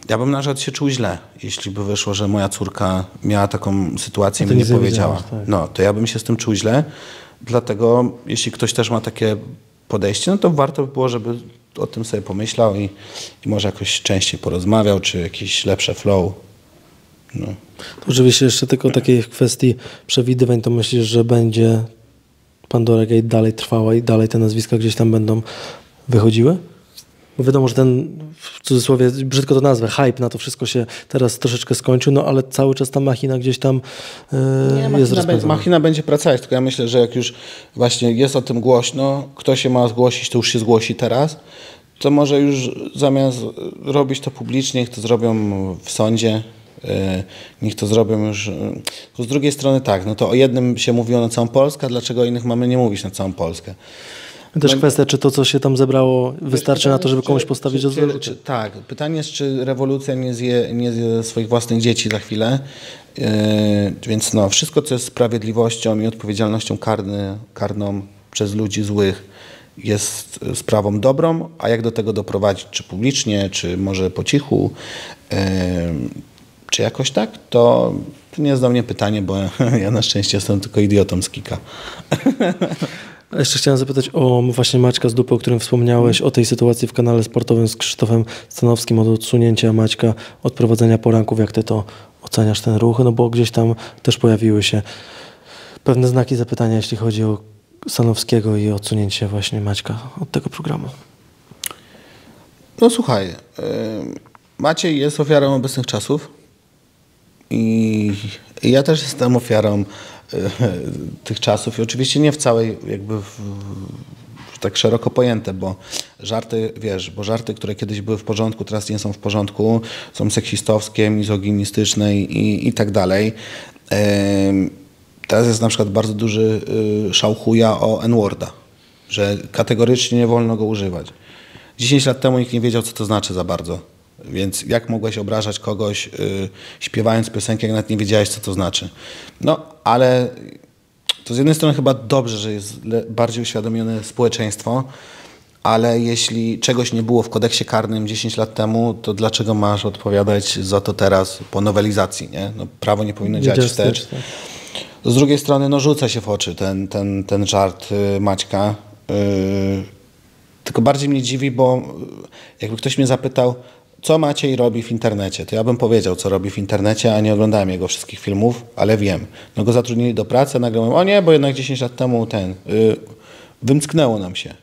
Ja bym na przykład się czuł źle, jeśli by wyszło, że moja córka miała taką sytuację i mi nic nie nie powiedziała. wiedziałaś, tak. No, to ja bym się z tym czuł źle. Dlatego jeśli ktoś też ma takie podejście, no to warto by było, żeby o tym sobie pomyślał i, i może jakoś częściej porozmawiał, czy jakieś lepsze flow. No. To oczywiście jeszcze tylko takiej kwestii przewidywań, to myślisz, że będzie Pandora Gate dalej trwała i dalej te nazwiska gdzieś tam będą wychodziły? Bo wiadomo, że ten, w cudzysłowie, brzydko to nazwę, hype na to wszystko się teraz troszeczkę skończył, no ale cały czas ta machina gdzieś tam yy, Nie, jest machina, rozpędzona. będzie, machina będzie pracować, tylko ja myślę, że jak już właśnie jest o tym głośno, kto się ma zgłosić, to już się zgłosi teraz, to może już zamiast robić to publicznie, niech to zrobią w sądzie, yy, niech to zrobią już... Yy. Z drugiej strony tak, no to o jednym się mówiło na całą Polskę, a dlaczego o innych mamy nie mówić na całą Polskę? Też No, kwestia, czy to, co się tam zebrało, wystarczy pytanie na to, żeby jest, komuś czy- postawić czy, rezolucję. czy, czy, Tak, pytanie jest, czy rewolucja nie zje, nie zje swoich własnych dzieci za chwilę. Yy, więc no, wszystko, co jest sprawiedliwością i odpowiedzialnością karny, karną przez ludzi złych, jest sprawą dobrą, a jak do tego doprowadzić, czy publicznie, czy może po cichu, yy, czy jakoś tak, to to nie jest do mnie pytanie, bo ja na szczęście jestem tylko idiotą z kika. A jeszcze chciałem zapytać o właśnie Maćka z dupy, o którym wspomniałeś, o tej sytuacji w kanale sportowym z Krzysztofem Stanowskim, od odsunięcia Maćka od prowadzenia poranków. Jak ty to oceniasz, ten ruch? No bo gdzieś tam też pojawiły się pewne znaki zapytania, jeśli chodzi o Stanowskiego i odsunięcie właśnie Maćka od tego programu. No słuchaj, yy, Maciej jest ofiarą obecnych czasów i i ja też jestem ofiarą yy, tych czasów i oczywiście nie w całej jakby w, w, tak szeroko pojęte, bo żarty, wiesz, bo żarty, które kiedyś były w porządku, teraz nie są w porządku, są seksistowskie, mizoginistyczne i, i, i tak dalej. Yy, teraz jest na przykład bardzo duży yy, szał chuja o N-worda, że kategorycznie nie wolno go używać. dziesięć lat temu nikt nie wiedział, co to znaczy za bardzo. Więc jak mogłeś obrażać kogoś yy, śpiewając piosenkę, jak nawet nie wiedziałeś, co to znaczy. No, ale to z jednej strony chyba dobrze, że jest le- bardziej uświadomione społeczeństwo, ale jeśli czegoś nie było w kodeksie karnym dziesięć lat temu, to dlaczego masz odpowiadać za to teraz po nowelizacji, nie? No, prawo nie powinno działać wstecz. Tak. Z drugiej strony no, rzuca się w oczy ten, ten, ten żart yy, Maćka. Yy, tylko bardziej mnie dziwi, bo jakby ktoś mnie zapytał, co Maciej robi w internecie, to ja bym powiedział, co robi w internecie, a nie oglądałem jego wszystkich filmów, ale wiem. No go zatrudnili do pracy, a nagle mówią, o nie, bo jednak dziesięć lat temu ten, yy, wymsknęło nam się.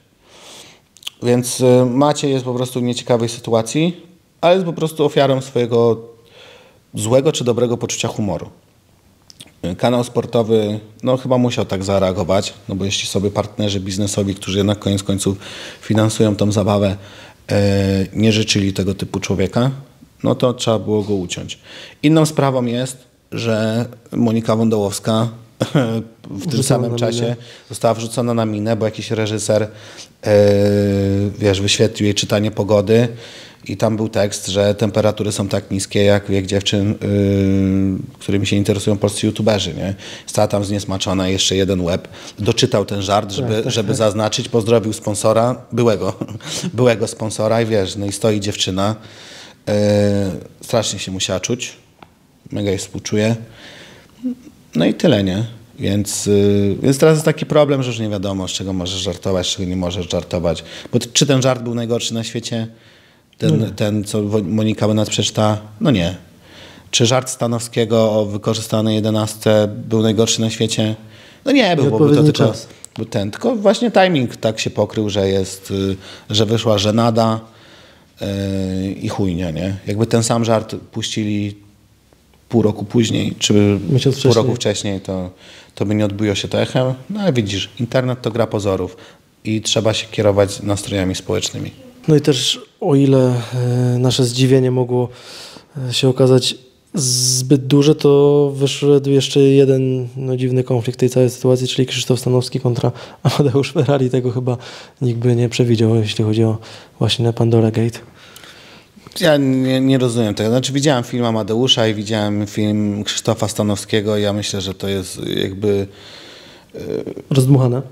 Więc yy, Maciej jest po prostu w nieciekawej sytuacji, ale jest po prostu ofiarą swojego złego czy dobrego poczucia humoru. Kanał sportowy, no chyba musiał tak zareagować, no bo jeśli sobie partnerzy biznesowi, którzy jednak koniec końców finansują tą zabawę, e, nie życzyli tego typu człowieka, no to trzeba było go uciąć. Inną sprawą jest, że Monika Wądołowska w tym samym czasie została wrzucona na minę, bo jakiś reżyser e, wiesz, wyświetlił jej czytanie pogody i tam był tekst, że temperatury są tak niskie jak wiek dziewczyn, yy, którymi się interesują polscy youtuberzy. Nie? Stała tam zniesmaczona, jeszcze jeden łeb. Doczytał ten żart, żeby, tak, tak, żeby tak. zaznaczyć, pozdrowił sponsora, byłego, byłego sponsora i wiesz, no i stoi dziewczyna. Yy, strasznie się musiała czuć. Mega jej współczuję. No i tyle, nie? Więc, yy, więc teraz jest taki problem, że już nie wiadomo, z czego możesz żartować, z czego nie możesz żartować. Bo t- czy ten żart był najgorszy na świecie? Ten, no ten co Monika Benat przeczyta? No nie. Czy żart Stanowskiego o wykorzystanej jedenastce był najgorszy na świecie? No nie, był, bo był to tylko czas. był ten. Tylko właśnie timing tak się pokrył, że jest, że wyszła żenada yy, i chujnia, nie? Jakby ten sam żart puścili pół roku później, czy Miesiąc pół wcześniej. roku wcześniej, to, to by nie odbiło się to echem. No ale widzisz, internet to gra pozorów i trzeba się kierować nastrojami społecznymi. No i też o ile e, nasze zdziwienie mogło e, się okazać zbyt duże, to wyszedł jeszcze jeden no, dziwny konflikt tej całej sytuacji, czyli Krzysztof Stanowski kontra Amadeusz Ferrari. Tego chyba nikt by nie przewidział, jeśli chodzi o właśnie Pandora Gate. Ja nie, nie rozumiem tego. Znaczy widziałem film Amadeusza i widziałem film Krzysztofa Stanowskiego i ja myślę, że to jest jakby... Rozdmuchane?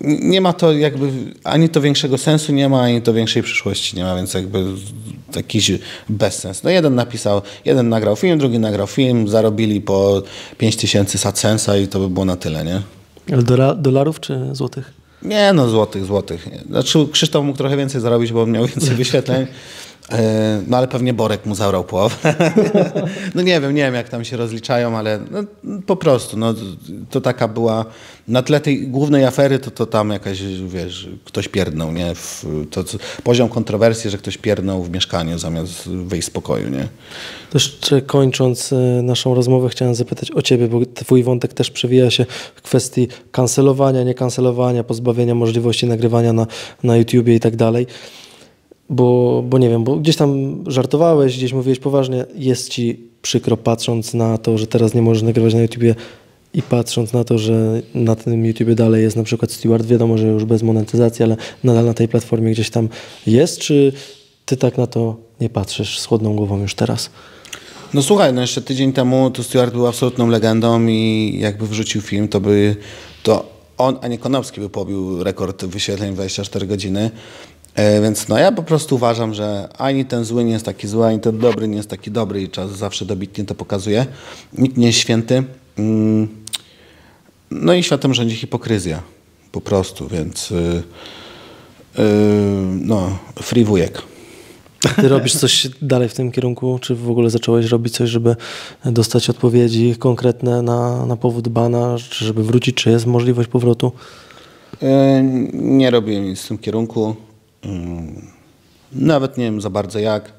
nie ma to jakby, ani to większego sensu nie ma, ani to większej przyszłości nie ma, więc jakby jakiś bezsens. No jeden napisał, jeden nagrał film, drugi nagrał film, zarobili po pięć tysięcy z AdSense'a i to by było na tyle, nie? Ale dola, dolarów czy złotych? Nie, no złotych, złotych. Znaczy Krzysztof mógł trochę więcej zarobić, bo miał więcej wyświetleń. No ale pewnie Borek mu zabrał połowę. No nie wiem, nie wiem jak tam się rozliczają, ale no, po prostu, no, to taka była, na tle tej głównej afery, to, to tam jakaś, wiesz, ktoś pierdnął, nie? W, to, poziom kontrowersji, że ktoś pierdnął w mieszkaniu zamiast wyjść z pokoju, nie? To jeszcze kończąc naszą rozmowę chciałem zapytać o ciebie, bo twój wątek też przewija się w kwestii kancelowania, niekancelowania, pozbawienia możliwości nagrywania na, na YouTubie i tak dalej. Bo, bo nie wiem, bo gdzieś tam żartowałeś, gdzieś mówiłeś poważnie, jest ci przykro patrząc na to, że teraz nie możesz nagrywać na YouTubie i patrząc na to, że na tym YouTubie dalej jest na przykład Stewart, wiadomo, że już bez monetyzacji, ale nadal na tej platformie gdzieś tam jest, czy ty tak na to nie patrzysz z chłodną głową już teraz? No słuchaj, no jeszcze tydzień temu to Stewart był absolutną legendą i jakby wrzucił film, to by to on, a nie Konopski by pobił rekord wyświetleń dwadzieścia cztery godziny. Więc no ja po prostu uważam, że ani ten zły nie jest taki zły, ani ten dobry nie jest taki dobry i czas zawsze dobitnie to pokazuje. Nikt nie jest święty. No i światem rządzi hipokryzja po prostu, więc yy, yy, no, free wujek. Ty robisz coś dalej w tym kierunku? Czy w ogóle zacząłeś robić coś, żeby dostać odpowiedzi konkretne na, na powód bana, czy żeby wrócić, czy jest możliwość powrotu? Yy, nie robię nic w tym kierunku. Nawet nie wiem za bardzo jak.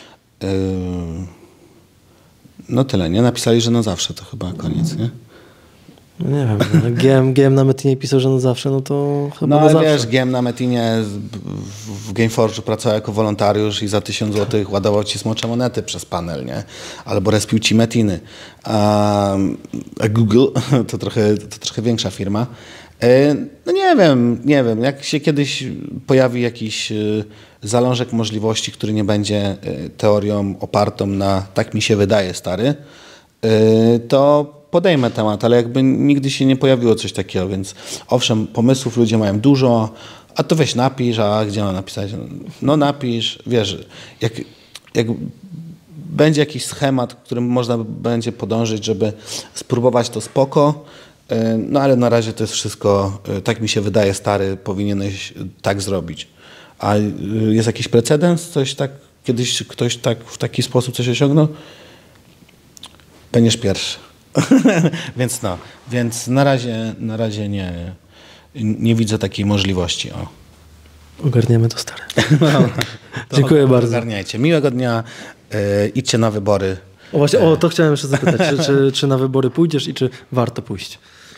No tyle, nie? Napisali, że na zawsze, to chyba koniec, nie? Nie wiem, G M, G M na Metinie pisał, że na zawsze, no to chyba no, na ale zawsze. wiesz, G M na Metinie w Gameforge pracował jako wolontariusz i za tysiąc złotych ładował ci smocze monety przez panel, nie? Albo respił ci Metiny. A, a Google to trochę, to trochę większa firma. No nie wiem, nie wiem. Jak się kiedyś pojawi jakiś zalążek możliwości, który nie będzie teorią opartą na tak mi się wydaje, stary, to podejmę temat, ale jakby nigdy się nie pojawiło coś takiego, więc owszem, pomysłów ludzie mają dużo, a to weź napisz, a gdzie mam napisać? No napisz, wiesz, jak, jak będzie jakiś schemat, którym można będzie podążyć, żeby spróbować to spoko. No ale na razie to jest wszystko, tak mi się wydaje, stary, powinieneś tak zrobić. A jest jakiś precedens? Coś tak, kiedyś ktoś tak w taki sposób coś osiągnął? Będziesz pierwszy. Więc no, więc na razie, na razie nie, nie widzę takiej możliwości. O. Ogarniemy to, stary. No, to Dziękuję bardzo. Ogarniajcie. Miłego dnia. Yy, idźcie na wybory. O właśnie, o, to chciałem jeszcze zapytać. Czy, czy, czy na wybory pójdziesz i czy warto pójść?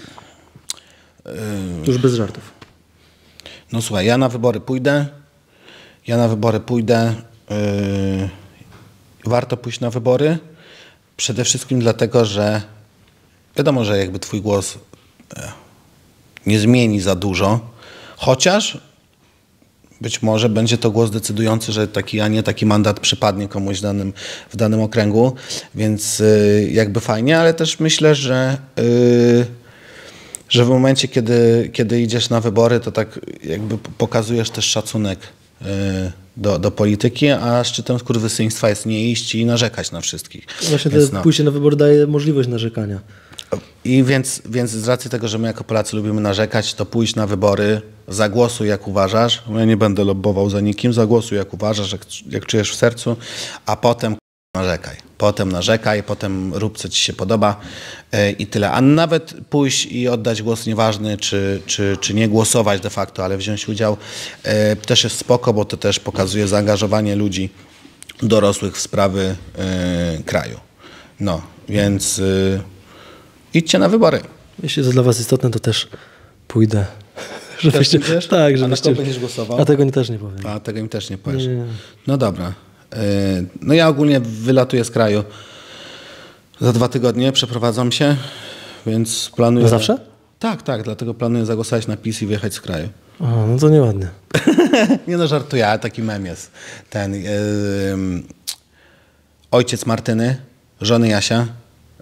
Już bez żartów. No słuchaj, ja na wybory pójdę. Ja na wybory pójdę. Yy, warto pójść na wybory. Przede wszystkim dlatego, że wiadomo, że jakby twój głos nie zmieni za dużo. Chociaż być może będzie to głos decydujący, że taki, a nie taki mandat przypadnie komuś w danym, w danym okręgu. Więc yy, jakby fajnie, ale też myślę, że yy, że w momencie, kiedy, kiedy idziesz na wybory, to tak jakby pokazujesz też szacunek do, do polityki, a szczytem skurwysyństwa jest nie iść i narzekać na wszystkich. Właśnie to no. Pójście na wybory daje możliwość narzekania. I więc, więc z racji tego, że my jako Polacy lubimy narzekać, to pójść na wybory, zagłosuj jak uważasz. Ja nie będę lobbował za nikim, zagłosuj jak uważasz, jak, jak czujesz w sercu, a potem narzekaj. Potem narzekaj, potem rób, co ci się podoba yy, i tyle. A nawet pójść i oddać głos, nieważny, czy, czy, czy nie głosować de facto, ale wziąć udział, yy, też jest spoko, bo to też pokazuje zaangażowanie ludzi dorosłych w sprawy yy, kraju. No, więc yy, idźcie na wybory. Jeśli to dla was istotne, to też pójdę. Żebyście, też tak, żebyście, a na kogo będziesz głosował? A tego nie też nie powiem. A tego im też nie powiesz. Nie, nie. No dobra. No ja ogólnie wylatuję z kraju za dwa tygodnie, przeprowadzam się, więc planuję... Na zawsze? Tak, tak, dlatego planuję zagłosować na PiS i wyjechać z kraju. Aha, no to nieładnie. Nie no, żartuję, ale taki mem jest. Ten yy, ojciec Martyny, żony Jasia,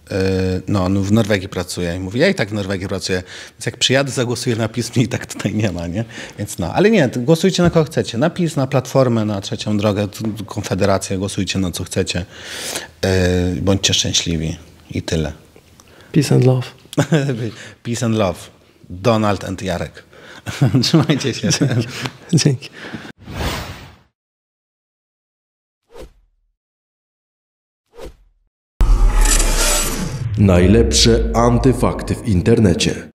no, on w Norwegii pracuje i mówi, ja i tak w Norwegii pracuję, więc jak przyjadę, zagłosuję na PiS, mnie i tak tutaj nie ma, nie? Więc no, ale nie, głosujcie na kogo chcecie. Na PiS, na Platformę, na Trzecią Drogę, Konfederację, głosujcie na co chcecie. Bądźcie szczęśliwi i tyle. Peace and love. Peace and love. Donald and Jarek. Trzymajcie się. Dzięki. Dzięki. Najlepsze antyfakty w internecie.